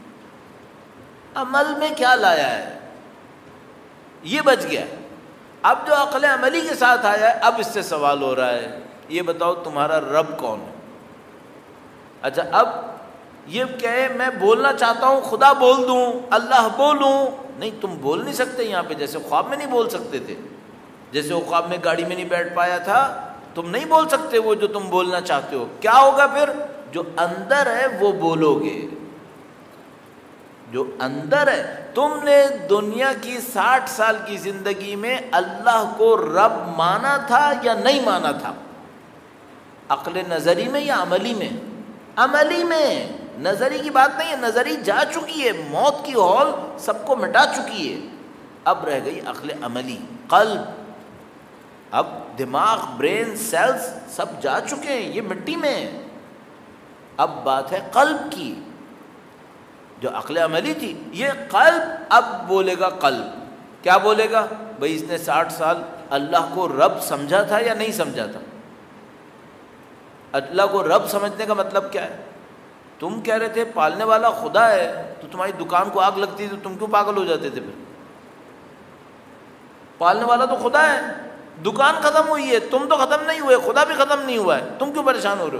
عمل میں کیا لایا ہے یہ بچ گیا۔ اب جو عقل عملی کے ساتھ آیا ہے اب اس سے سوال ہو رہا ہے، یہ بتاؤ تمہارا رب کون ہے؟ اچھا اب یہ کہے میں بولنا چاہتا ہوں، خدا بول دوں، اللہ بولوں، نہیں، تم بول نہیں سکتے یہاں پہ، جیسے خواب میں نہیں بول سکتے تھے، جیسے وہ خواب میں گاڑی میں نہیں بیٹھ پایا تھا، تم نہیں بول سکتے وہ جو تم بولنا چاہتے ہو۔ کیا ہوگا پھر؟ جو اندر ہے وہ بولو گے، جو اندر ہے۔ تم نے دنیا کی 60 سال کی زندگی میں اللہ کو رب مانا تھا یا نہیں مانا تھا؟ عقل نظری میں یا عملی میں؟ عملی میں، نظری کی بات نہیں ہے، نظری جا چکی ہے، موت کی ہول سب کو مٹا چکی ہے، اب رہ گئی عقل عملی، قلب۔ اب دماغ، برین، سیلز سب جا چکے ہیں، یہ مٹی میں، اب بات ہے قلب کی۔ جو عقل عملی تھی یہ قلب اب بولے گا، قلب کیا بولے گا؟ بھئی اس نے 60 سال اللہ کو رب سمجھا تھا یا نہیں سمجھا تھا؟ اللہ کو رب سمجھنے کا مطلب کیا ہے؟ تم کہہ رہے تھے پالنے والا خدا ہے، تو تمہاری دکان کو آگ لگتی تو تم کیوں پاگل ہو جاتے تھے؟ پھر پالنے والا تو خدا ہے، دکان ختم ہوئی ہے، تم تو ختم نہیں ہوئے، خدا بھی ختم نہیں ہوا ہے، تم کیوں پریشان ہو رہے ہو؟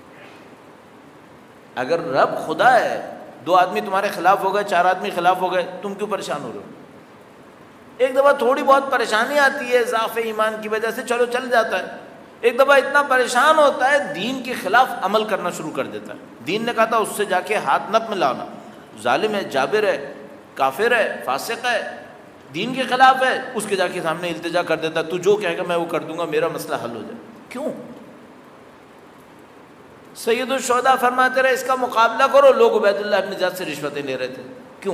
اگر رب خدا ہے، 2 آدمی تمہارے خلاف ہو گئے، 4 آدمی خلاف ہو گئے، تم کیوں پریشان ہو رہے ہو؟ ایک دفعہ تھوڑی بہت پریشانی آتی ہے ضعف ایمان کی وجہ سے، چلو چل جاتا ہے۔ ایک دفعہ اتنا پریشان ہوتا ہے دین کے خلاف عمل کرنا شروع کر دیتا ہے۔ دین نے کہا تھا اس سے جا کے ہاتھ نہ ملانا، ظالم ہے، جابر ہے، کافر ہے، فاسق ہے، دین کے خلاف ہے، اس کے جا کے سامنے التجا کر دیتا ہے، تو جو کہے گا میں وہ کر دوں گا، میرا مسئلہ حل ہو جائے۔ کیوں؟ سید الشہداء فرماتے رہے اس کا مقابلہ کرو، لوگ عبید اللہ ابن زیاد سے رشوتیں لے رہے تھے، کیوں؟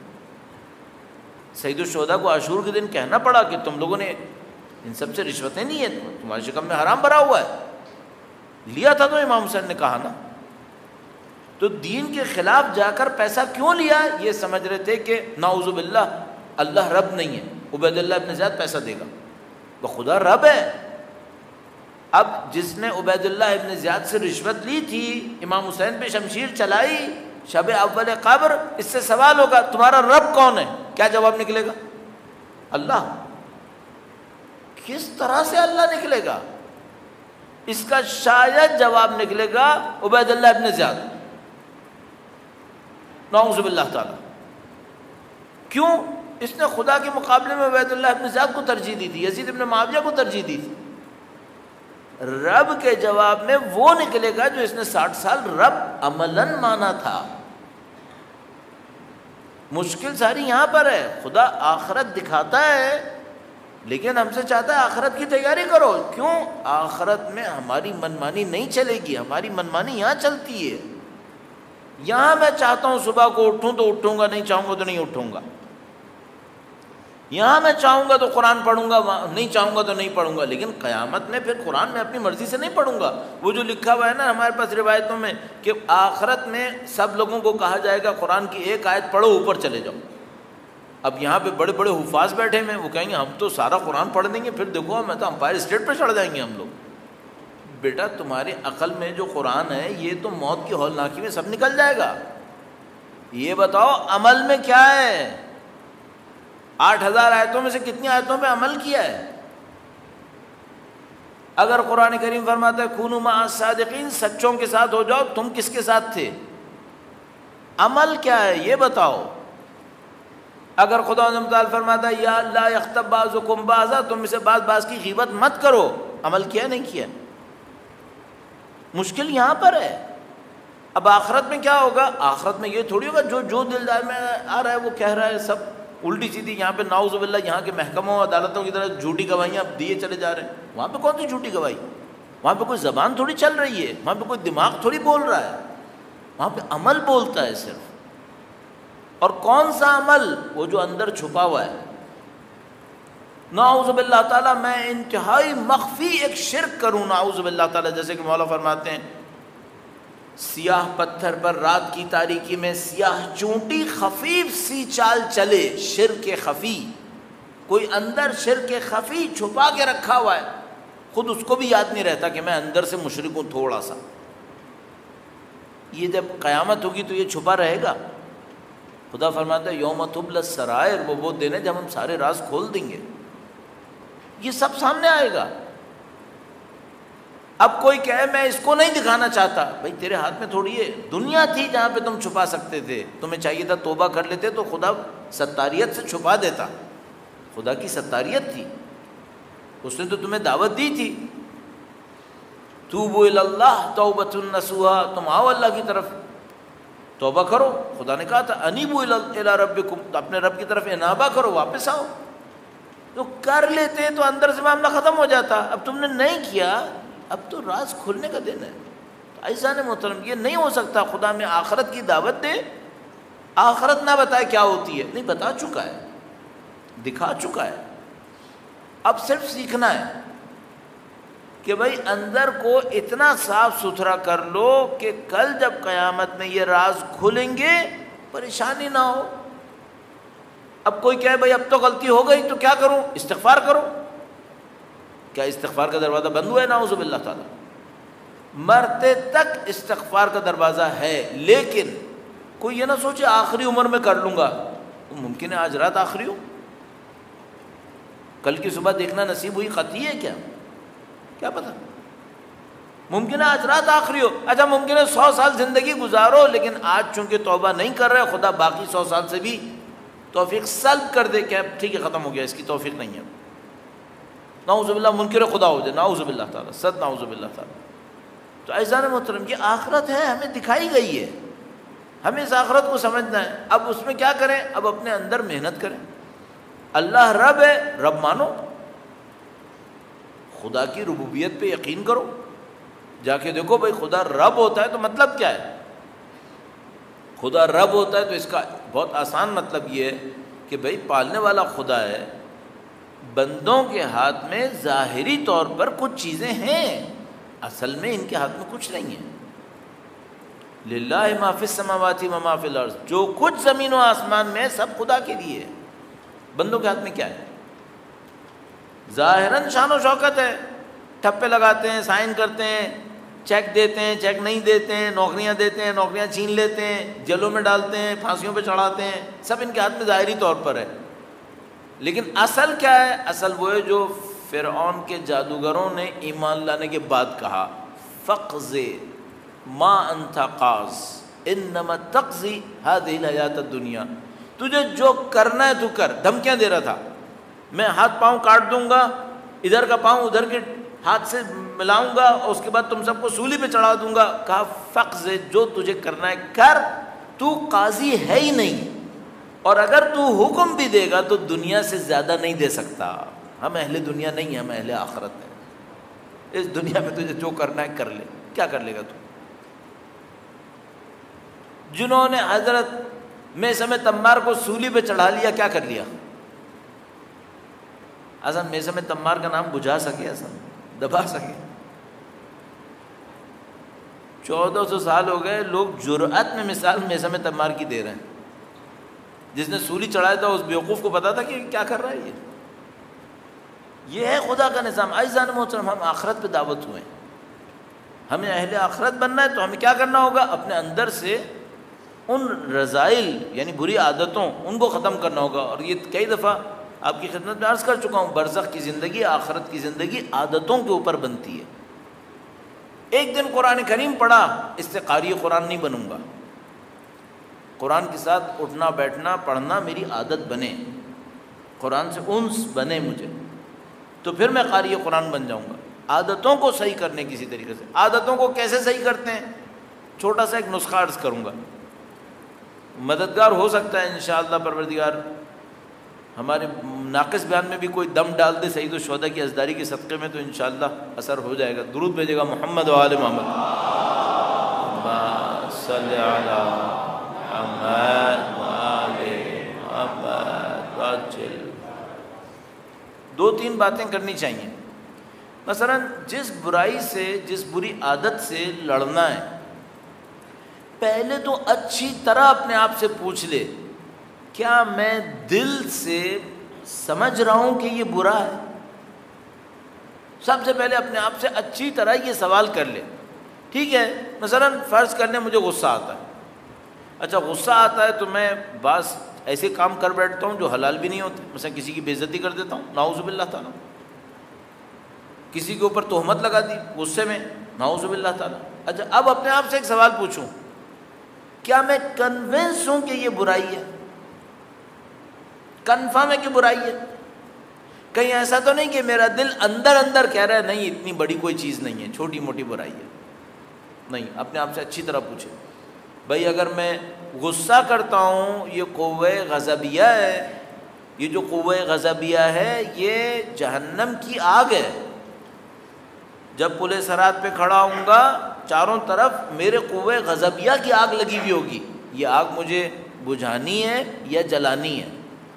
سید الشہداء کو عاشور کے دن کہنا پڑا کہ تم لوگوں نے ان سب سے رشوتیں نہیں ہیں، تمہاری شکم میں حرام بھرا ہوا ہے، لیا تھا تو امام حسین نے کہا نا۔ تو دین کے خلاف جا کر پیسہ کیوں لیا؟ یہ سمجھ رہے تھے کہ نعوذ باللہ اللہ رب نہیں ہے، عبید اللہ ابن زیاد پیسہ دے گا، وہ خدا رب ہے۔ اب جس نے عبید اللہ ابن زیاد سے رشوت لی تھی، امام حسین پہ شمشیر چلائی شب اول قبر، اس سے سوال ہوگا تمہارا رب کون ہے؟ کیا جواب نکلے گا؟ اللہ۔ کس طرح سے اللہ نکلے گا؟ اس کا شاید جواب نکلے گا عبید اللہ ابن زیاد، نعوذ باللہ تعالی۔ کیوں؟ اس نے خدا کے مقابلے میں عبید اللہ ابن زیاد کو ترجیح دی تھی، یزید ابن معاویہ کو ترجیح دی تھی۔ رب کے جواب میں وہ نکلے گا جو اس نے 60 سال رب عملاً مانا تھا۔ مشکل ساری یہاں پر ہے، خدا آخرت دکھاتا ہے لیکن ہم سے چاہتا ہے آخرت کی تیاری کرو۔ کیوں؟ آخرت میں ہماری منمانی نہیں چلے گی، ہماری منمانی یہاں چلتی ہے۔ یہاں میں چاہتا ہوں صبح کو اٹھوں تو اٹھوں گا، نہیں چاہوں گا تو نہیں اٹھوں گا۔ یہاں میں چاہوں گا تو قرآن پڑھوں گا، نہیں چاہوں گا تو نہیں پڑھوں گا۔ لیکن قیامت میں پھر قرآن میں اپنی مرضی سے نہیں پڑھوں گا۔ وہ جو لکھا ہوا ہے نا ہمارے پاس روایتوں میں کہ آخرت میں سب لوگوں کو کہا جائے گا قرآن کی ایک آیت پڑھو اوپر چلے جاؤ۔ اب یہاں پہ بڑے بڑے حفاظ بیٹھے ہیں، وہ کہیں گے ہم تو سارا قرآن پڑھ دیں گے، پھر دیکھو میں تو امپائر اسٹیٹ پہ چڑھ جائیں گے ہم لوگ۔ بیٹا تمہاری عقل میں جو قرآن ہے یہ تو موت کی ہولناکی میں سب نکل جائے گا۔ یہ بتاؤ عمل میں کیا ہے؟ 8000 آیتوں میں سے کتنی آیتوں پہ عمل کیا ہے؟ اگر قرآن کریم فرماتا ہے کونوا مع الصادقین، سچوں کے ساتھ ہو جاؤ، تم کس کے ساتھ تھے؟ عمل کیا ہے یہ بتاؤ۔ اگر خدا تعالیٰ فرماتا ہے یا لا یغتب بعضکم بعضا، تم میں سے بعض کی غیبت مت کرو، عمل کیا نہیں کیا؟ مشکل یہاں پر ہے۔ اب آخرت میں کیا ہوگا؟ آخرت میں یہ تھوڑی ہوگا جو دل میں آ رہا ہے وہ کہہ رہا ہے، سب الٹی سیدھی یہاں پہ نعوذ باللہ یہاں کے محکموں عدالتوں کی طرح جھوٹی گواہیاں دیے چلے جا رہے ہیں۔ وہاں پہ کون سی جھوٹی گواہی؟ وہاں پہ کوئی زبان تھوڑی چل رہی ہے، وہاں پہ کوئی دماغ تھوڑی بول رہا ہے، وہاں پہ عمل بولتا ہے صرف۔ اور کون سا عمل؟ وہ جو اندر چھپا ہوا ہے۔ نعوذ باللہ تعالیٰ میں انتہائی مخفی ایک شرک کروں، نعوذ باللہ تعالیٰ، جیسے کہ مولا فرماتے ہیں سیاہ پتھر پر رات کی تاریکی میں سیاہ چونٹی خفیف سی چال چلے، شرک خفی، کوئی اندر شرک خفی چھپا کے رکھا ہوا ہے، خود اس کو بھی یاد نہیں رہتا کہ میں اندر سے مشرک ہوں تھوڑا سا۔ یہ جب قیامت ہوگی تو یہ چھپا رہے گا۔ خدا فرماتا ہے یوم تبلی السرائر، وہ دن ہے جب ہم سارے راز کھول دیں گے، یہ سب سامنے آئے گا۔ اب کوئی کہے میں اس کو نہیں دکھانا چاہتا، بھائی تیرے ہاتھ میں تھوڑی ہے، دنیا تھی جہاں پہ تم چھپا سکتے تھے، تمہیں چاہیے تھا توبہ کر لیتے تو خدا ستاریت سے چھپا دیتا، خدا کی ستاریت تھی، اس نے تو تمہیں دعوت دی تھی توبوا الی اللہ توبۃ نصوحا، تم آؤ اللہ کی طرف توبہ کرو۔ خدا نے کہا تھا انیبوا الی ربکم، اپنے رب کی طرف انابہ کرو، واپس آؤ۔ تو کر لیتے تو اندر سے معاملہ ختم ہو جاتا، اب تم نے نہیں کیا، اب تو راز کھلنے کا دن ہے۔ ایسا نہیں محترم، یہ نہیں ہو سکتا خدا میں آخرت کی دعوت دے، آخرت نہ بتائے کیا ہوتی ہے، نہیں بتا چکا ہے، دکھا چکا ہے، اب صرف سیکھنا ہے کہ بھائی اندر کو اتنا صاف ستھرا کر لو کہ کل جب قیامت میں یہ راز کھلیں گے پریشانی نہ ہو۔ اب کوئی کہے بھائی اب تو غلطی ہو گئی تو کیا کروں؟ استغفار کرو۔ کیا استغفار کا دروازہ بند ہوا ہے؟ نعوذ باللہ تعالی، مرتے تک استغفار کا دروازہ ہے، لیکن کوئی یہ نہ سوچے آخری عمر میں کر لوں گا، ممکن ہے آج رات آخری ہو، کل کی صبح دیکھنا نصیب ہوئی قطعی ہے کیا پتہ، ممکن ہے آج رات آخری ہو۔ اچھا ممکن ہے 100 سال زندگی گزارو، لیکن آج چونکہ توبہ نہیں کر رہے، خدا باقی 100 سال سے بھی توفیق سلب کر دے کہ اب ٹھیک ہے ختم ہو گیا، اس کی توفیق نہیں ہے، نعوذ باللہ منکر خدا ہو جائے، نعوذ باللہ تعالیٰ، صد نعوذ باللہ تعالیٰ۔ تو عزیزان محترم یہ آخرت ہے، ہمیں دکھائی گئی ہے، ہمیں اس آخرت کو سمجھنا ہے۔ اب اس میں کیا کریں؟ اب اپنے اندر محنت کریں، اللہ رب ہے، رب مانو، خدا کی ربوبیت پہ یقین کرو، جا کے دیکھو بھائی خدا رب ہوتا ہے تو مطلب کیا ہے؟ خدا رب ہوتا ہے تو اس کا بہت آسان مطلب یہ ہے کہ بھائی پالنے والا خدا ہے، بندوں کے ہاتھ میں ظاہری طور پر کچھ چیزیں ہیں، اصل میں ان کے ہاتھ میں کچھ نہیں ہے۔ للہ ما فی السماوات و ما فی الارض، جو کچھ زمین و آسمان میں ہے سب خدا کے لیے ہے، بندوں کے ہاتھ میں کیا ہے؟ ظاہراً شان و شوکت ہے، ٹھپے لگاتے ہیں، سائن کرتے ہیں، چیک دیتے ہیں، چیک نہیں دیتے ہیں، نوکریاں دیتے ہیں، نوکریاں چھین لیتے ہیں، جیلوں میں ڈالتے ہیں، پھانسیوں پہ چڑھاتے ہیں، سب ان کے ہاتھ میں ظاہری طور پر ہے، لیکن اصل کیا ہے؟ اصل وہ ہے جو فرعون کے جادوگروں نے ایمان لانے کے بعد کہا فقض ما انت قاض انما تقضی هذه الحیات الدنیا، تجھے جو کرنا ہے تو کر، دھمکیاں دے رہا تھا، میں ہاتھ پاؤں کاٹ دوں گا، ادھر کا پاؤں ادھر کے ہاتھ سے ملاؤں گا، اور اس کے بعد تم سب کو سولی پہ چڑھا دوں گا۔ کہا فقض، جو تجھے کرنا ہے کر، تو قاضی ہے ہی نہیں، اور اگر تو حکم بھی دے گا تو دنیا سے زیادہ نہیں دے سکتا، ہم اہل دنیا نہیں ہیں، ہم اہل آخرت ہیں، اس دنیا میں تجھے جو کرنا ہے کر لے، کیا کر لے گا تو؟ جنہوں نے حضرت میثم تمار کو سولی پہ چڑھا لیا، کیا کر لیا؟ اصل میثم تمار کا نام بجھا سکے، اصل دبا سکے؟ 1400 سال ہو گئے، لوگ جرأت میں مثال میثم تمار کی دے رہے ہیں، جس نے سولی چڑھایا تھا اس بیوقوف کو پتا تھا کہ کیا کر رہا ہے یہ ہے خدا کا نظام۔ عزیزان محترم، ہم آخرت پہ دعوت ہوئے، ہمیں اہل آخرت بننا ہے تو ہمیں کیا کرنا ہوگا؟ اپنے اندر سے ان رذائل یعنی بری عادتوں ان کو ختم کرنا ہوگا، اور یہ کئی دفعہ آپ کی خدمت میں عرض کر چکا ہوں، برزخ کی زندگی، آخرت کی زندگی عادتوں کے اوپر بنتی ہے۔ ایک دن قرآن کریم پڑھا، اس سے قاری قرآن نہیں بنوں گا، قرآن کے ساتھ اٹھنا بیٹھنا پڑھنا میری عادت بنے، قرآن سے انس بنے مجھے، تو پھر میں قاری قرآن بن جاؤں گا۔ عادتوں کو صحیح کرنے کسی طریقے سے، عادتوں کو کیسے صحیح کرتے ہیں چھوٹا سا ایک نسخہ عرض کروں گا، مددگار ہو سکتا ہے انشاءاللہ پروردگار ہمارے ناقص بیان میں بھی کوئی دم ڈال دے سید الشہداء کی ازداری کے صدقے میں، تو انشاءاللہ اثر ہو جائے گا. درود بھیجے گا محمد و آل محمد. اللہم صلی علی محمد و آل محمد وعجل. 2-3 باتیں کرنی چاہیے. مثلا جس برائی سے، جس بری عادت سے لڑنا ہے، پہلے تو اچھی طرح اپنے آپ سے پوچھ لے کیا میں دل سے سمجھ رہا ہوں کہ یہ برا ہے. سب سے پہلے اپنے آپ سے اچھی طرح یہ سوال کر لے. ٹھیک ہے، مثلا فرض کرنے مجھے غصہ آتا ہے. اچھا غصہ آتا ہے تو میں بعض ایسے کام کر بیٹھتا ہوں جو حلال بھی نہیں ہوتے. مثلا کسی کی بے عزتی کر دیتا ہوں، نعوذ باللہ تعالیٰ. کسی کے اوپر تہمت لگا دی غصے میں، نعوذ باللہ تعالیٰ. اچھا اب اپنے آپ سے ایک سوال پوچھوں، کیا میں کنونس ہوں کہ یہ برائی ہے؟ کنفرم ہے کہ برائی ہے؟ کہیں ایسا تو نہیں کہ میرا دل اندر اندر کہہ رہا ہے نہیں اتنی بڑی کوئی چیز نہیں ہے، چھوٹی موٹی برائی ہے؟ نہیں، اپنے آپ سے اچھی طرح پوچھے بھائی اگر میں غصہ کرتا ہوں یہ قوہ غضبیہ ہے، یہ جو قوہ غضبیہ ہے یہ جہنم کی آگ ہے. جب پل صراط پہ کھڑا ہوں گا چاروں طرف میرے قوہ غضبیہ کی آگ لگی ہوئی ہوگی. یہ آگ مجھے بجھانی ہے یا جلانی ہے.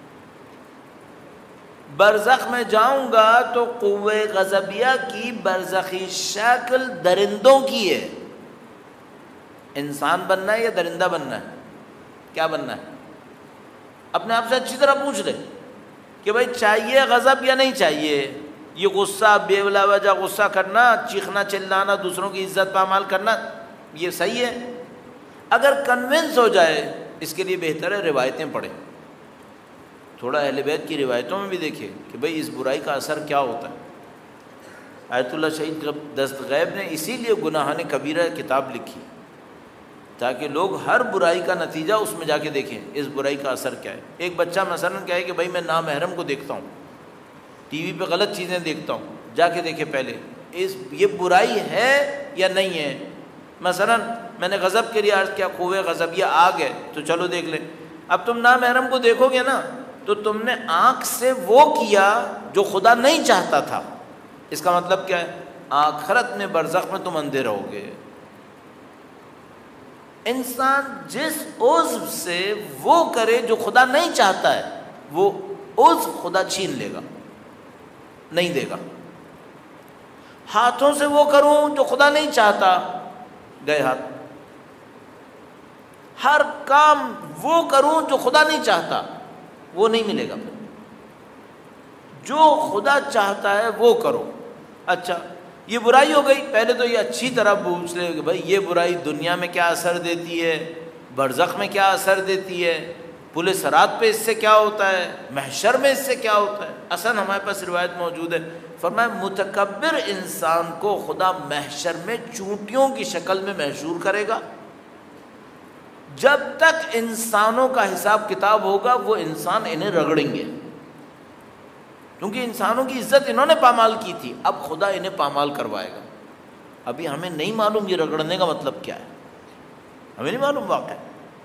برزخ میں جاؤں گا تو قوہ غضبیہ کی برزخی شکل درندوں کی ہے. انسان بننا ہے یا درندہ بننا ہے؟ کیا بننا ہے؟ اپنے آپ سے اچھی طرح پوچھ لے کہ بھائی چاہیے غضب یا نہیں چاہیے. یہ غصہ، بے بلا وجہ غصہ کرنا، چیخنا چلانا، دوسروں کی عزت پامال کرنا، یہ صحیح ہے؟ اگر کنونس ہو جائے اس کے لیے بہتر ہے روایتیں پڑھیں. تھوڑا اہل بیت کی روایتوں میں بھی دیکھیں کہ بھئی اس برائی کا اثر کیا ہوتا ہے. آیت اللہ شہید دستغیب نے اسی لیے گناہان کبیرہ کتاب لکھی تاکہ لوگ ہر برائی کا نتیجہ اس میں جا کے دیکھیں اس برائی کا اثر کیا ہے. ایک بچہ مثلا کہے کہ بھائی میں نامحرم کو دیکھتا ہوں، ٹی وی پہ غلط چیزیں دیکھتا ہوں، جا کے دیکھے پہلے یہ برائی ہے یا نہیں ہے. مثلا میں نے غضب کے لیے عرض کیا قوہ غضبیہ آگ ہے، تو چلو دیکھ لیں. اب تم نامحرم کو دیکھو گے نا تو تم نے آنکھ سے وہ کیا جو خدا نہیں چاہتا تھا. اس کا مطلب کیا ہے؟ آخرت میں برزخ میں تم اندھے رہو گے. انسان جس عضو سے وہ کرے جو خدا نہیں چاہتا ہے وہ عضو خدا چھین لے گا، نہیں دے گا. ہاتھوں سے وہ کروں جو خدا نہیں چاہتا، گئے ہاتھ. ہر کام وہ کروں جو خدا نہیں چاہتا، وہ نہیں ملے گا. جو خدا چاہتا ہے وہ کرو. اچھا یہ برائی ہو گئی، پہلے تو یہ اچھی طرح پوچھ لے کہ بھائی یہ برائی دنیا میں کیا اثر دیتی ہے، برزخ میں کیا اثر دیتی ہے، پل صراط پہ اس سے کیا ہوتا ہے، محشر میں اس سے کیا ہوتا ہے. اصلا ہمارے پاس روایت موجود ہے، فرمایا متکبر انسان کو خدا محشر میں چونٹیوں کی شکل میں محشور کرے گا. جب تک انسانوں کا حساب کتاب ہوگا وہ انسان انہیں رگڑیں گے، کیونکہ انسانوں کی عزت انہوں نے پامال کی تھی. اب خدا انہیں پامال کروائے گا. ابھی ہمیں نہیں معلوم یہ رگڑنے کا مطلب کیا ہے، ہمیں نہیں معلوم واقعہ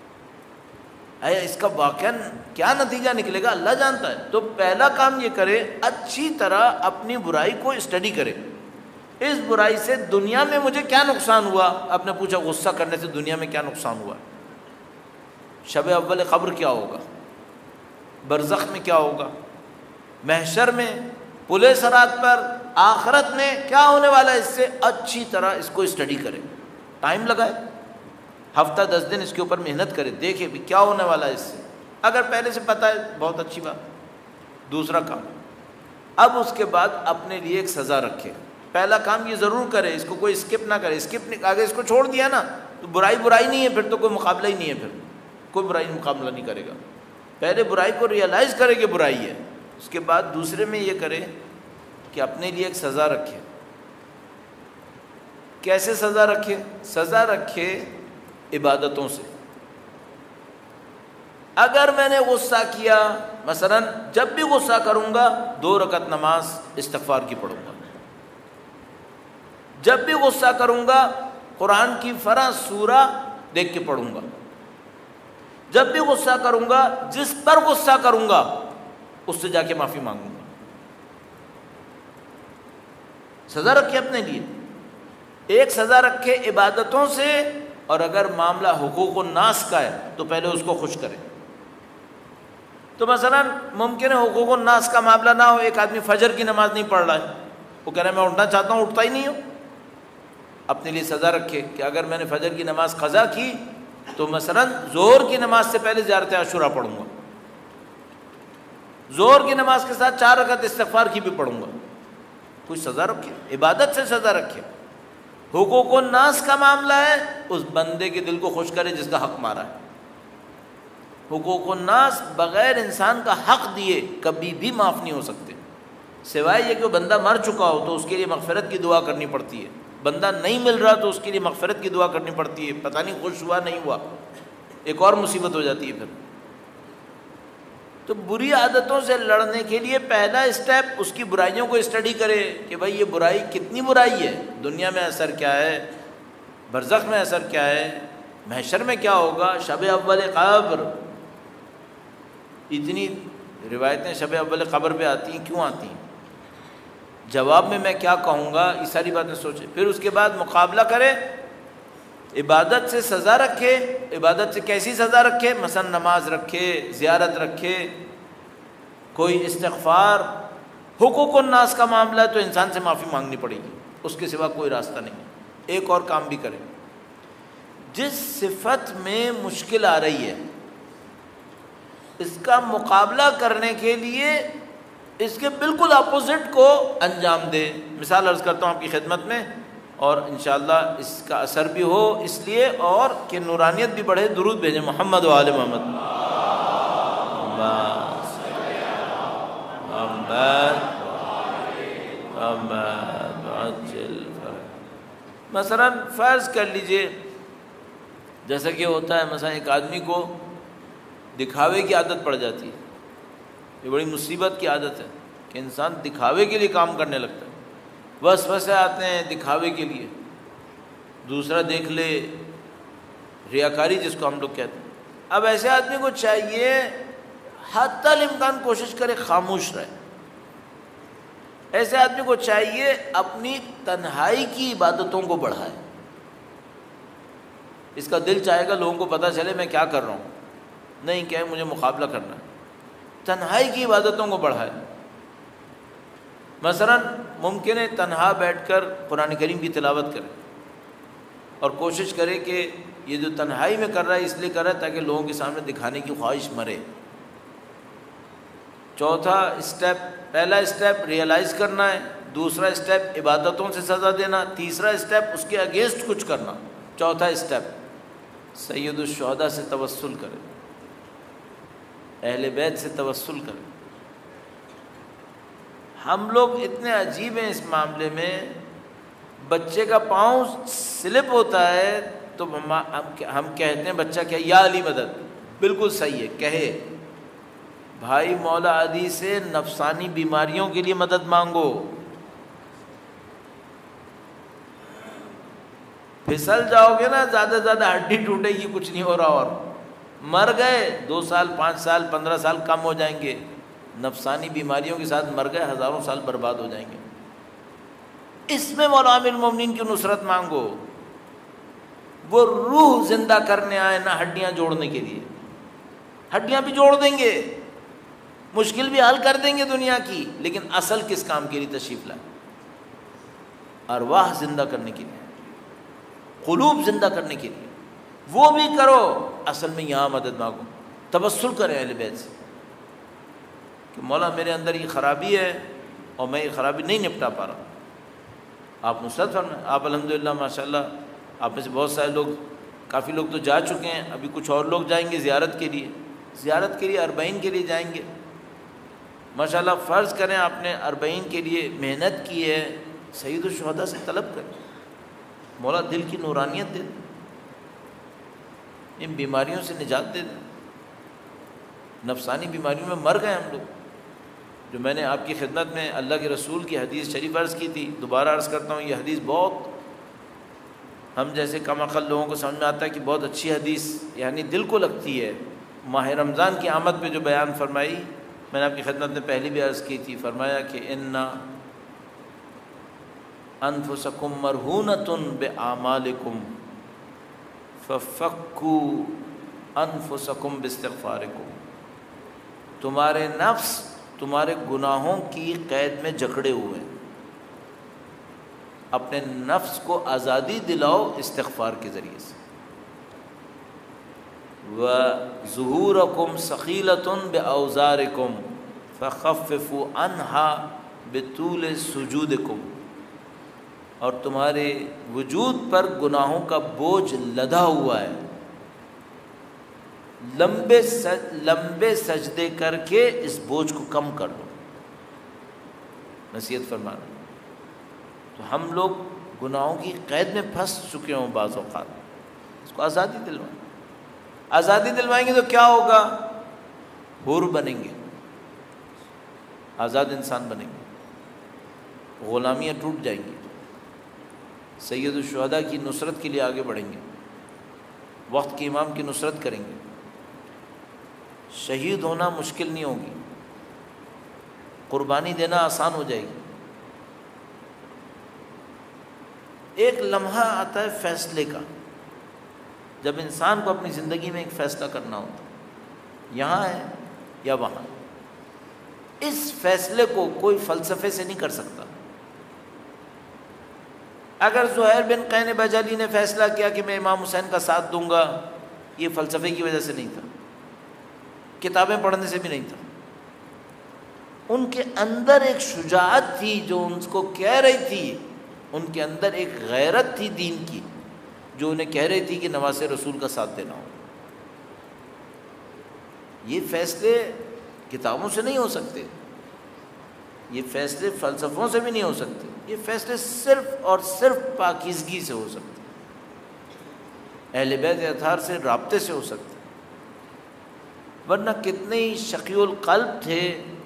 اس کا واقعہ کیا نتیجہ نکلے گا، اللہ جانتا ہے. تو پہلا کام یہ کرے اچھی طرح اپنی برائی کو اسٹڈی کرے. اس برائی سے دنیا میں مجھے کیا نقصان ہوا؟ آپ نے پوچھا غصہ کرنے سے دنیا میں کیا نقصان ہوا؟ شب اول قبر کیا ہوگا، برزخ میں کیا ہوگا، محشر میں، پل صراط پر، آخرت میں کیا ہونے والا ہے. اس سے اچھی طرح اس کو اسٹڈی کرے، ٹائم لگائے، ہفتہ 10 دن اس کے اوپر محنت کرے، دیکھے بھی کیا ہونے والا ہے اس سے. اگر پہلے سے پتہ ہے بہت اچھی بات. دوسرا کام، اب اس کے بعد اپنے لیے ایک سزا رکھے. پہلا کام یہ ضرور کرے، اس کو کوئی اسکپ نہ کرے. اگر اس کو چھوڑ دیا نا تو برائی نہیں ہے، پھر تو کوئی مقابلہ ہی نہیں ہے، پھر کوئی برائی مقابلہ نہیں کرے گا. پہلے برائی کو ریئلائز کرے کہ برائی ہے، اس کے بعد دوسرے میں یہ کرے کہ اپنے لیے ایک سزا رکھے. کیسے سزا رکھے؟ سزا رکھے عبادتوں سے. اگر میں نے غصہ کیا، مثلا جب بھی غصہ کروں گا 2 رکعت نماز استغفار کی پڑھوں گا. جب بھی غصہ کروں گا قرآن کی فرا سورہ دیکھ کے پڑھوں گا. جب بھی غصہ کروں گا، جس پر غصہ کروں گا اس سے جا کے معافی مانگوں گا. سزا رکھے اپنے لیے، ایک سزا رکھے عبادتوں سے، اور اگر معاملہ حقوق الناس کا ہے تو پہلے اس کو خوش کرے. تو مثلا ممکن ہے حقوق الناس کا معاملہ نہ ہو، ایک آدمی فجر کی نماز نہیں پڑھ رہا ہے، وہ کہہ رہا ہے میں اٹھنا چاہتا ہوں، اٹھتا ہی نہیں ہوں. اپنے لیے سزا رکھے کہ اگر میں نے فجر کی نماز قضا کی تو مثلا ظہر کی نماز سے پہلے زیارت عاشورہ پڑھوں گا، ظہر کی نماز کے ساتھ 4 رکعت استغفار کی بھی پڑھوں گا. کوئی سزا رکھے، عبادت سے سزا رکھے. حقوق الناس کا معاملہ ہے، اس بندے کے دل کو خوش کرے جس کا حق مارا ہے. حقوق الناس بغیر انسان کا حق دیے کبھی بھی معاف نہیں ہو سکتے، سوائے یہ کہ وہ بندہ مر چکا ہو تو اس کے لیے مغفرت کی دعا کرنی پڑتی ہے. بندہ نہیں مل رہا تو اس کے لیے مغفرت کی دعا کرنی پڑتی ہے. پتہ نہیں خوش ہوا نہیں ہوا، ایک اور مصیبت ہو جاتی ہے پھر. تو بری عادتوں سے لڑنے کے لیے پہلا اسٹیپ اس کی برائیوں کو اسٹڈی کرے کہ بھائی یہ برائی کتنی برائی ہے، دنیا میں اثر کیا ہے، برزخ میں اثر کیا ہے، محشر میں کیا ہوگا، شب اول قبر. اتنی روایتیں شب اول قبر پہ آتی ہیں، کیوں آتی ہیں، جواب میں کیا کہوں گا، یہ ساری باتیں سوچے. پھر اس کے بعد مقابلہ کرے، عبادت سے سزا رکھے. عبادت سے کیسی سزا رکھے؟ مثلا نماز رکھے، زیارت رکھے، کوئی استغفار. حقوق الناس کا معاملہ ہے تو انسان سے معافی مانگنی پڑے گی، اس کے سوا کوئی راستہ نہیں. ایک اور کام بھی کرے، جس صفت میں مشکل آ رہی ہے اس کا مقابلہ کرنے کے لیے اس کے بالکل اپوزٹ کو انجام دے. مثال عرض کرتا ہوں آپ کی خدمت میں، اور انشاءاللہ اس کا اثر بھی ہو اس لیے، اور کہ نورانیت بھی بڑھے. درود بھیجیں محمد و آل محمد. مثلا فرض کر لیجئے جیسا کہ ہوتا ہے، مثلا ایک آدمی کو دکھاوے کی عادت پڑ جاتی ہے. یہ بڑی مصیبت کی عادت ہے کہ انسان دکھاوے کے لیے کام کرنے لگتا ہے. وسوسے آتے ہیں دکھاوے کے لیے، دوسرا دیکھ لے، ریاکاری جس کو ہم لوگ کہتے ہیں. اب ایسے آدمی کو چاہیے حتی الامکان کوشش کرے خاموش رہے. ایسے آدمی کو چاہیے اپنی تنہائی کی عبادتوں کو بڑھائے. اس کا دل چاہے گا لوگوں کو پتہ چلے میں کیا کر رہا ہوں، نہیں کہ مجھے مقابلہ کرنا ہے. تنہائی کی عبادتوں کو بڑھائے. مثلا ممکن ہے تنہا بیٹھ کر قرآن کریم کی تلاوت کرے، اور کوشش کرے کہ یہ جو تنہائی میں کر رہا ہے اس لیے کر رہا ہے تاکہ لوگوں کے سامنے دکھانے کی خواہش مرے. چوتھا اسٹیپ، پہلا اسٹیپ ریئلائز کرنا ہے، دوسرا اسٹیپ عبادتوں سے سزا دینا، تیسرا اسٹیپ اس کے اگینسٹ کچھ کرنا، چوتھا اسٹیپ سید الشہداء سے توسل کرے، اہل بیت سے توسل کرے. ہم لوگ اتنے عجیب ہیں اس معاملے میں، بچے کا پاؤں سلپ ہوتا ہے تو ہم کہتے ہیں بچہ کیا یا علی مدد. بالکل صحیح ہے، کہے بھائی مولا علی سے نفسانی بیماریوں کے لیے مدد مانگو. پھسل جاؤ گے نا زیادہ سے زیادہ ہڈی ٹوٹے گی، کچھ نہیں ہو رہا. اور مر گئے 2 سال 5 سال 15 سال کم ہو جائیں گے، نفسانی بیماریوں کے ساتھ مر گئے ہزاروں سال برباد ہو جائیں گے. اس میں مولا امیر المومنین کی نصرت مانگو. وہ روح زندہ کرنے آئے نہ ہڈیاں جوڑنے کے لیے. ہڈیاں بھی جوڑ دیں گے، مشکل بھی حل کر دیں گے دنیا کی، لیکن اصل کس کام کے لیے تشریف لائے؟ ارواح زندہ کرنے کے لیے، قلوب زندہ کرنے کے لیے. وہ بھی کرو، اصل میں یہاں مدد مانگو. توسل کریں اہل بیت سے کہ مولا میرے اندر یہ خرابی ہے اور میں یہ خرابی نہیں نپٹا پا رہا، آپ نصرت فرمائیں. آپ الحمدللہ ماشاءاللہ آپ میں سے بہت سارے لوگ، کافی لوگ تو جا چکے ہیں، ابھی کچھ اور لوگ جائیں گے زیارت کے لیے. زیارت کے لیے 40 کے لیے جائیں گے ماشاءاللہ. فرض کریں آپ نے 40 کے لیے محنت کی ہے، سید الشہداء سے طلب کریں مولا دل کی نورانیت دے دیں، ان بیماریوں سے نجات دے دیں. نفسانی بیماریوں میں مر گئے ہم لوگ. جو میں نے آپ کی خدمت میں اللہ کے رسول کی حدیث شریف عرض کی تھی، دوبارہ عرض کرتا ہوں، یہ حدیث بہت ہم جیسے کم عقل لوگوں کو سمجھ میں آتا ہے کہ بہت اچھی حدیث یعنی دل کو لگتی ہے. ماہ رمضان کی آمد پہ جو بیان فرمائی میں نے آپ کی خدمت میں پہلی بھی عرض کی تھی، فرمایا کہ ان انفسکم مرہونۃ باعمالکم ففکوا انفسکم باستغفارکم. تمہارے نفس تمہارے گناہوں کی قید میں جکڑے ہوئے ہیں، اپنے نفس کو آزادی دلاؤ استغفار کے ذریعے سے. وَظُهُورَكُمْ ثَقِيلَةٌ بِأَوْزَارِكُمْ فَخَفِّفُوا عَنْهَا بِطُولِ سُجُودِكُمْ. اور تمہارے وجود پر گناہوں کا بوجھ لدا ہوا ہے، لمبے سجدے کر کے اس بوجھ کو کم کر دو. نصیحت فرمانا. تو ہم لوگ گناہوں کی قید میں پھنس چکے ہوں بعض اوقات، اس کو آزادی دلوائیں. آزادی دلوائیں گے تو کیا ہوگا؟ حور بنیں گے، آزاد انسان بنیں گے، غلامیاں ٹوٹ جائیں گی، سید الشہداء کی نصرت کے لیے آگے بڑھیں گے، وقت کے امام کی نصرت کریں گے. شہید ہونا مشکل نہیں ہوگی، قربانی دینا آسان ہو جائے گی. ایک لمحہ آتا ہے فیصلے کا، جب انسان کو اپنی زندگی میں ایک فیصلہ کرنا ہوتا ہے، یہاں ہے یا وہاں. اس فیصلے کو کوئی فلسفے سے نہیں کر سکتا. اگر زہیر بن قین بجلی نے فیصلہ کیا کہ میں امام حسین کا ساتھ دوں گا، یہ فلسفے کی وجہ سے نہیں تھا، کتابیں پڑھنے سے بھی نہیں تھا. ان کے اندر ایک شجاعت تھی جو ان کو کہہ رہی تھی، ان کے اندر ایک غیرت تھی دین کی جو انہیں کہہ رہی تھی کہ نواسے رسول کا ساتھ دینا ہو. یہ فیصلے کتابوں سے نہیں ہو سکتے، یہ فیصلے فلسفوں سے بھی نہیں ہو سکتے، یہ فیصلے صرف اور صرف پاکیزگی سے ہو سکتے، اہل بیت اطہار سے رابطے سے ہو سکتے. ورنہ کتنے ہی شقی القلب تھے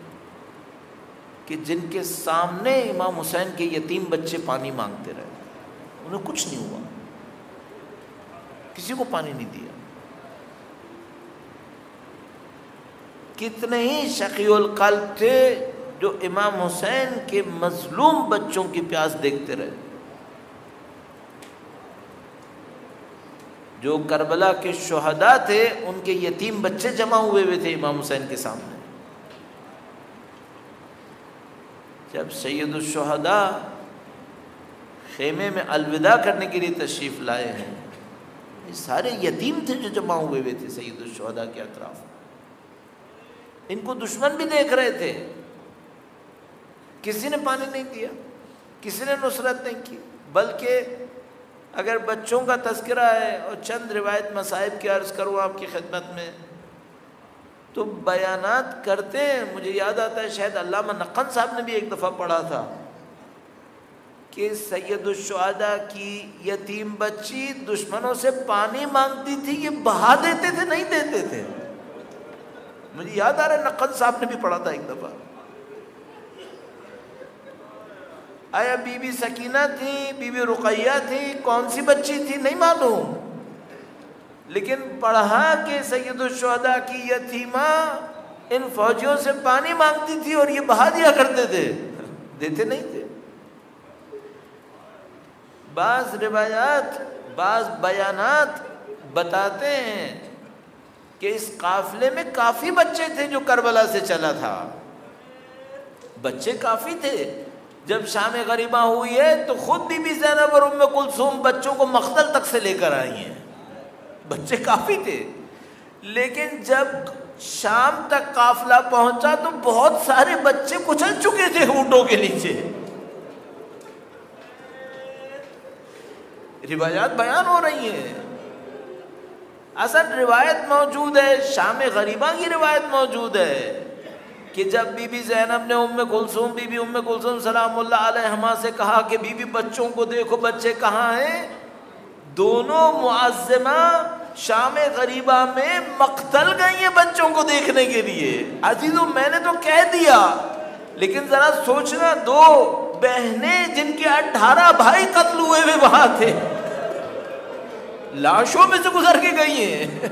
کہ جن کے سامنے امام حسین کے یتیم بچے پانی مانگتے رہے، انہیں کچھ نہیں ہوا، کسی کو پانی نہیں دیا. کتنے ہی شقی القلب تھے جو امام حسین کے مظلوم بچوں کی پیاس دیکھتے رہے. جو کربلا کے شہداء تھے ان کے یتیم بچے جمع ہوئے تھے امام حسین کے سامنے. جب سید الشہداء خیمے میں الوداع کرنے کے لیے تشریف لائے ہیں، یہ سارے یتیم تھے جو جمع ہوئے تھے سید الشہداء کے اطراف. ان کو دشمن بھی دیکھ رہے تھے، کسی نے پانی نہیں دیا، کسی نے نصرت نہیں کی. بلکہ اگر بچوں کا تذکرہ ہے اور چند روایت مصائب کی عرض کروں آپ کی خدمت میں تو بیانات کرتے ہیں. مجھے یاد آتا ہے شاید علامہ نقن صاحب نے بھی ایک دفعہ پڑھا تھا کہ سید الشہداء کی یتیم بچی دشمنوں سے پانی مانگتی تھی، یہ بہا دیتے تھے، نہیں دیتے تھے. مجھے یاد آ رہا ہے نقن صاحب نے بھی پڑھا تھا ایک دفعہ. آیا بی بی سکینہ تھی، بی بی رقیہ تھی، کون سی بچی تھی نہیں معلوم، لیکن پڑھا کہ سید الشہداء کی یتیمہ ان فوجیوں سے پانی مانگتی تھی اور یہ بہا دیا کرتے تھے، دیتے نہیں تھے. بعض روایات، بعض بیانات بتاتے ہیں کہ اس قافلے میں کافی بچے تھے جو کربلا سے چلا تھا، بچے کافی تھے. جب شام غریبہ ہوئی ہے تو خود بی بی زینب اور ام کلثوم بچوں کو مقتل تک سے لے کر آئی ہیں، بچے کافی تھے. لیکن جب شام تک قافلہ پہنچا تو بہت سارے بچے کچل چکے تھے اونٹوں کے نیچے. روایات بیان ہو رہی ہیں، اصل روایت موجود ہے، شام غریبہ کی روایت موجود ہے کہ جب بی بی زینب نے ام کلثوم سلام اللہ علیہما سے کہا کہ بی بی بچوں کو دیکھو بچے کہاں ہیں، دونوں معظمہ شام غریبہ میں مقتل گئی ہیں بچوں کو دیکھنے کے لیے. عزیزو میں نے تو کہہ دیا، لیکن ذرا سوچنا، دو بہنیں جن کے 18 بھائی قتل ہوئے وہاں تھے، لاشوں میں سے گزر کے گئی ہیں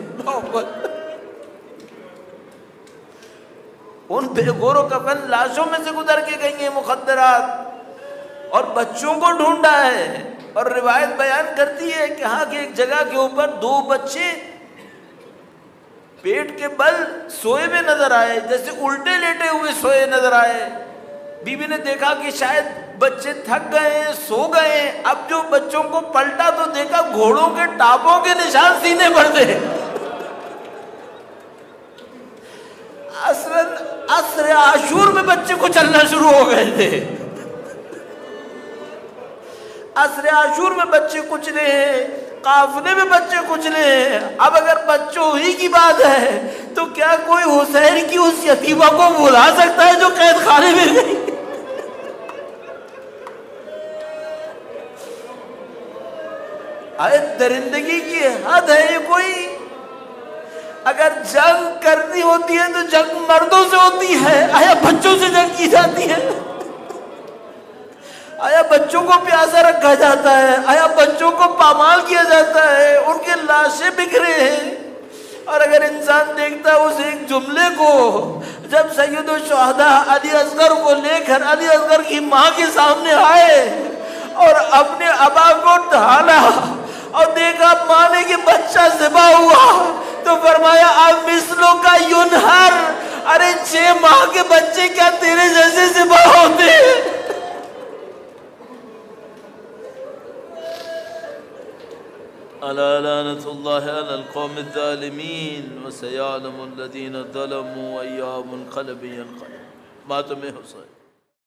ان بے گور و کفن لاشوں میں سے گزر کے گئی ہیں مخدرات، اور بچوں کو ڈھونڈا ہے۔ اور روایت بیان کرتی ہے کہ ہاں کہ ایک جگہ کے اوپر 2 بچے پیٹ کے بل سوئے ہوئے نظر آئے، جیسے الٹے لیٹے ہوئے سوئے نظر آئے۔ بیوی نے دیکھا کہ شاید بچے تھک گئے ہیں، سو گئے ہیں۔ اب جو بچوں کو پلٹا تو دیکھا گھوڑوں کے ٹاپوں کے نشان سینے پر تھے۔ عصر عاشور میں بچے کو چلنا شروع ہو گئے تھے، عصر عاشور میں بچے کچلے ہیں، قافلے میں بچے کچلے ہیں۔ اب اگر بچوں ہی کی بات ہے تو کیا کوئی حسین کی اس یتیمہ کو بھلا سکتا ہے جو قید خانے میں گئی؟ درندگی کی حد ہے یہ کوئی؟ اگر جنگ کرنی ہوتی ہے تو جنگ مردوں سے ہوتی ہے، آیا بچوں سے جنگ کی جاتی ہے؟ آیا بچوں کو پیاسا رکھا جاتا ہے؟ آیا بچوں کو پامال کیا جاتا ہے؟ ان کے لاشیں بکھرے ہیں۔ اور اگر انسان دیکھتا ہے اس ایک جملے کو، جب سید الشہداء علی اصغر کو لے کر علی اصغر کی ماں کے سامنے آئے اور اپنے ابا کو ڈھالا اور دیکھا ماں نے کہ بچہ ذبح ہوا، تو فرمایا اب مثلوں کا ینہر، ارے 6 ماہ کے بچے کیا تیرے جیسے ذبح ہوتے ہیں؟ الا لعنۃ اللہ علی القوم الظالمین وسیعلم الذین ظلموا ایام منقلب ینقلب۔ ماتم حسین۔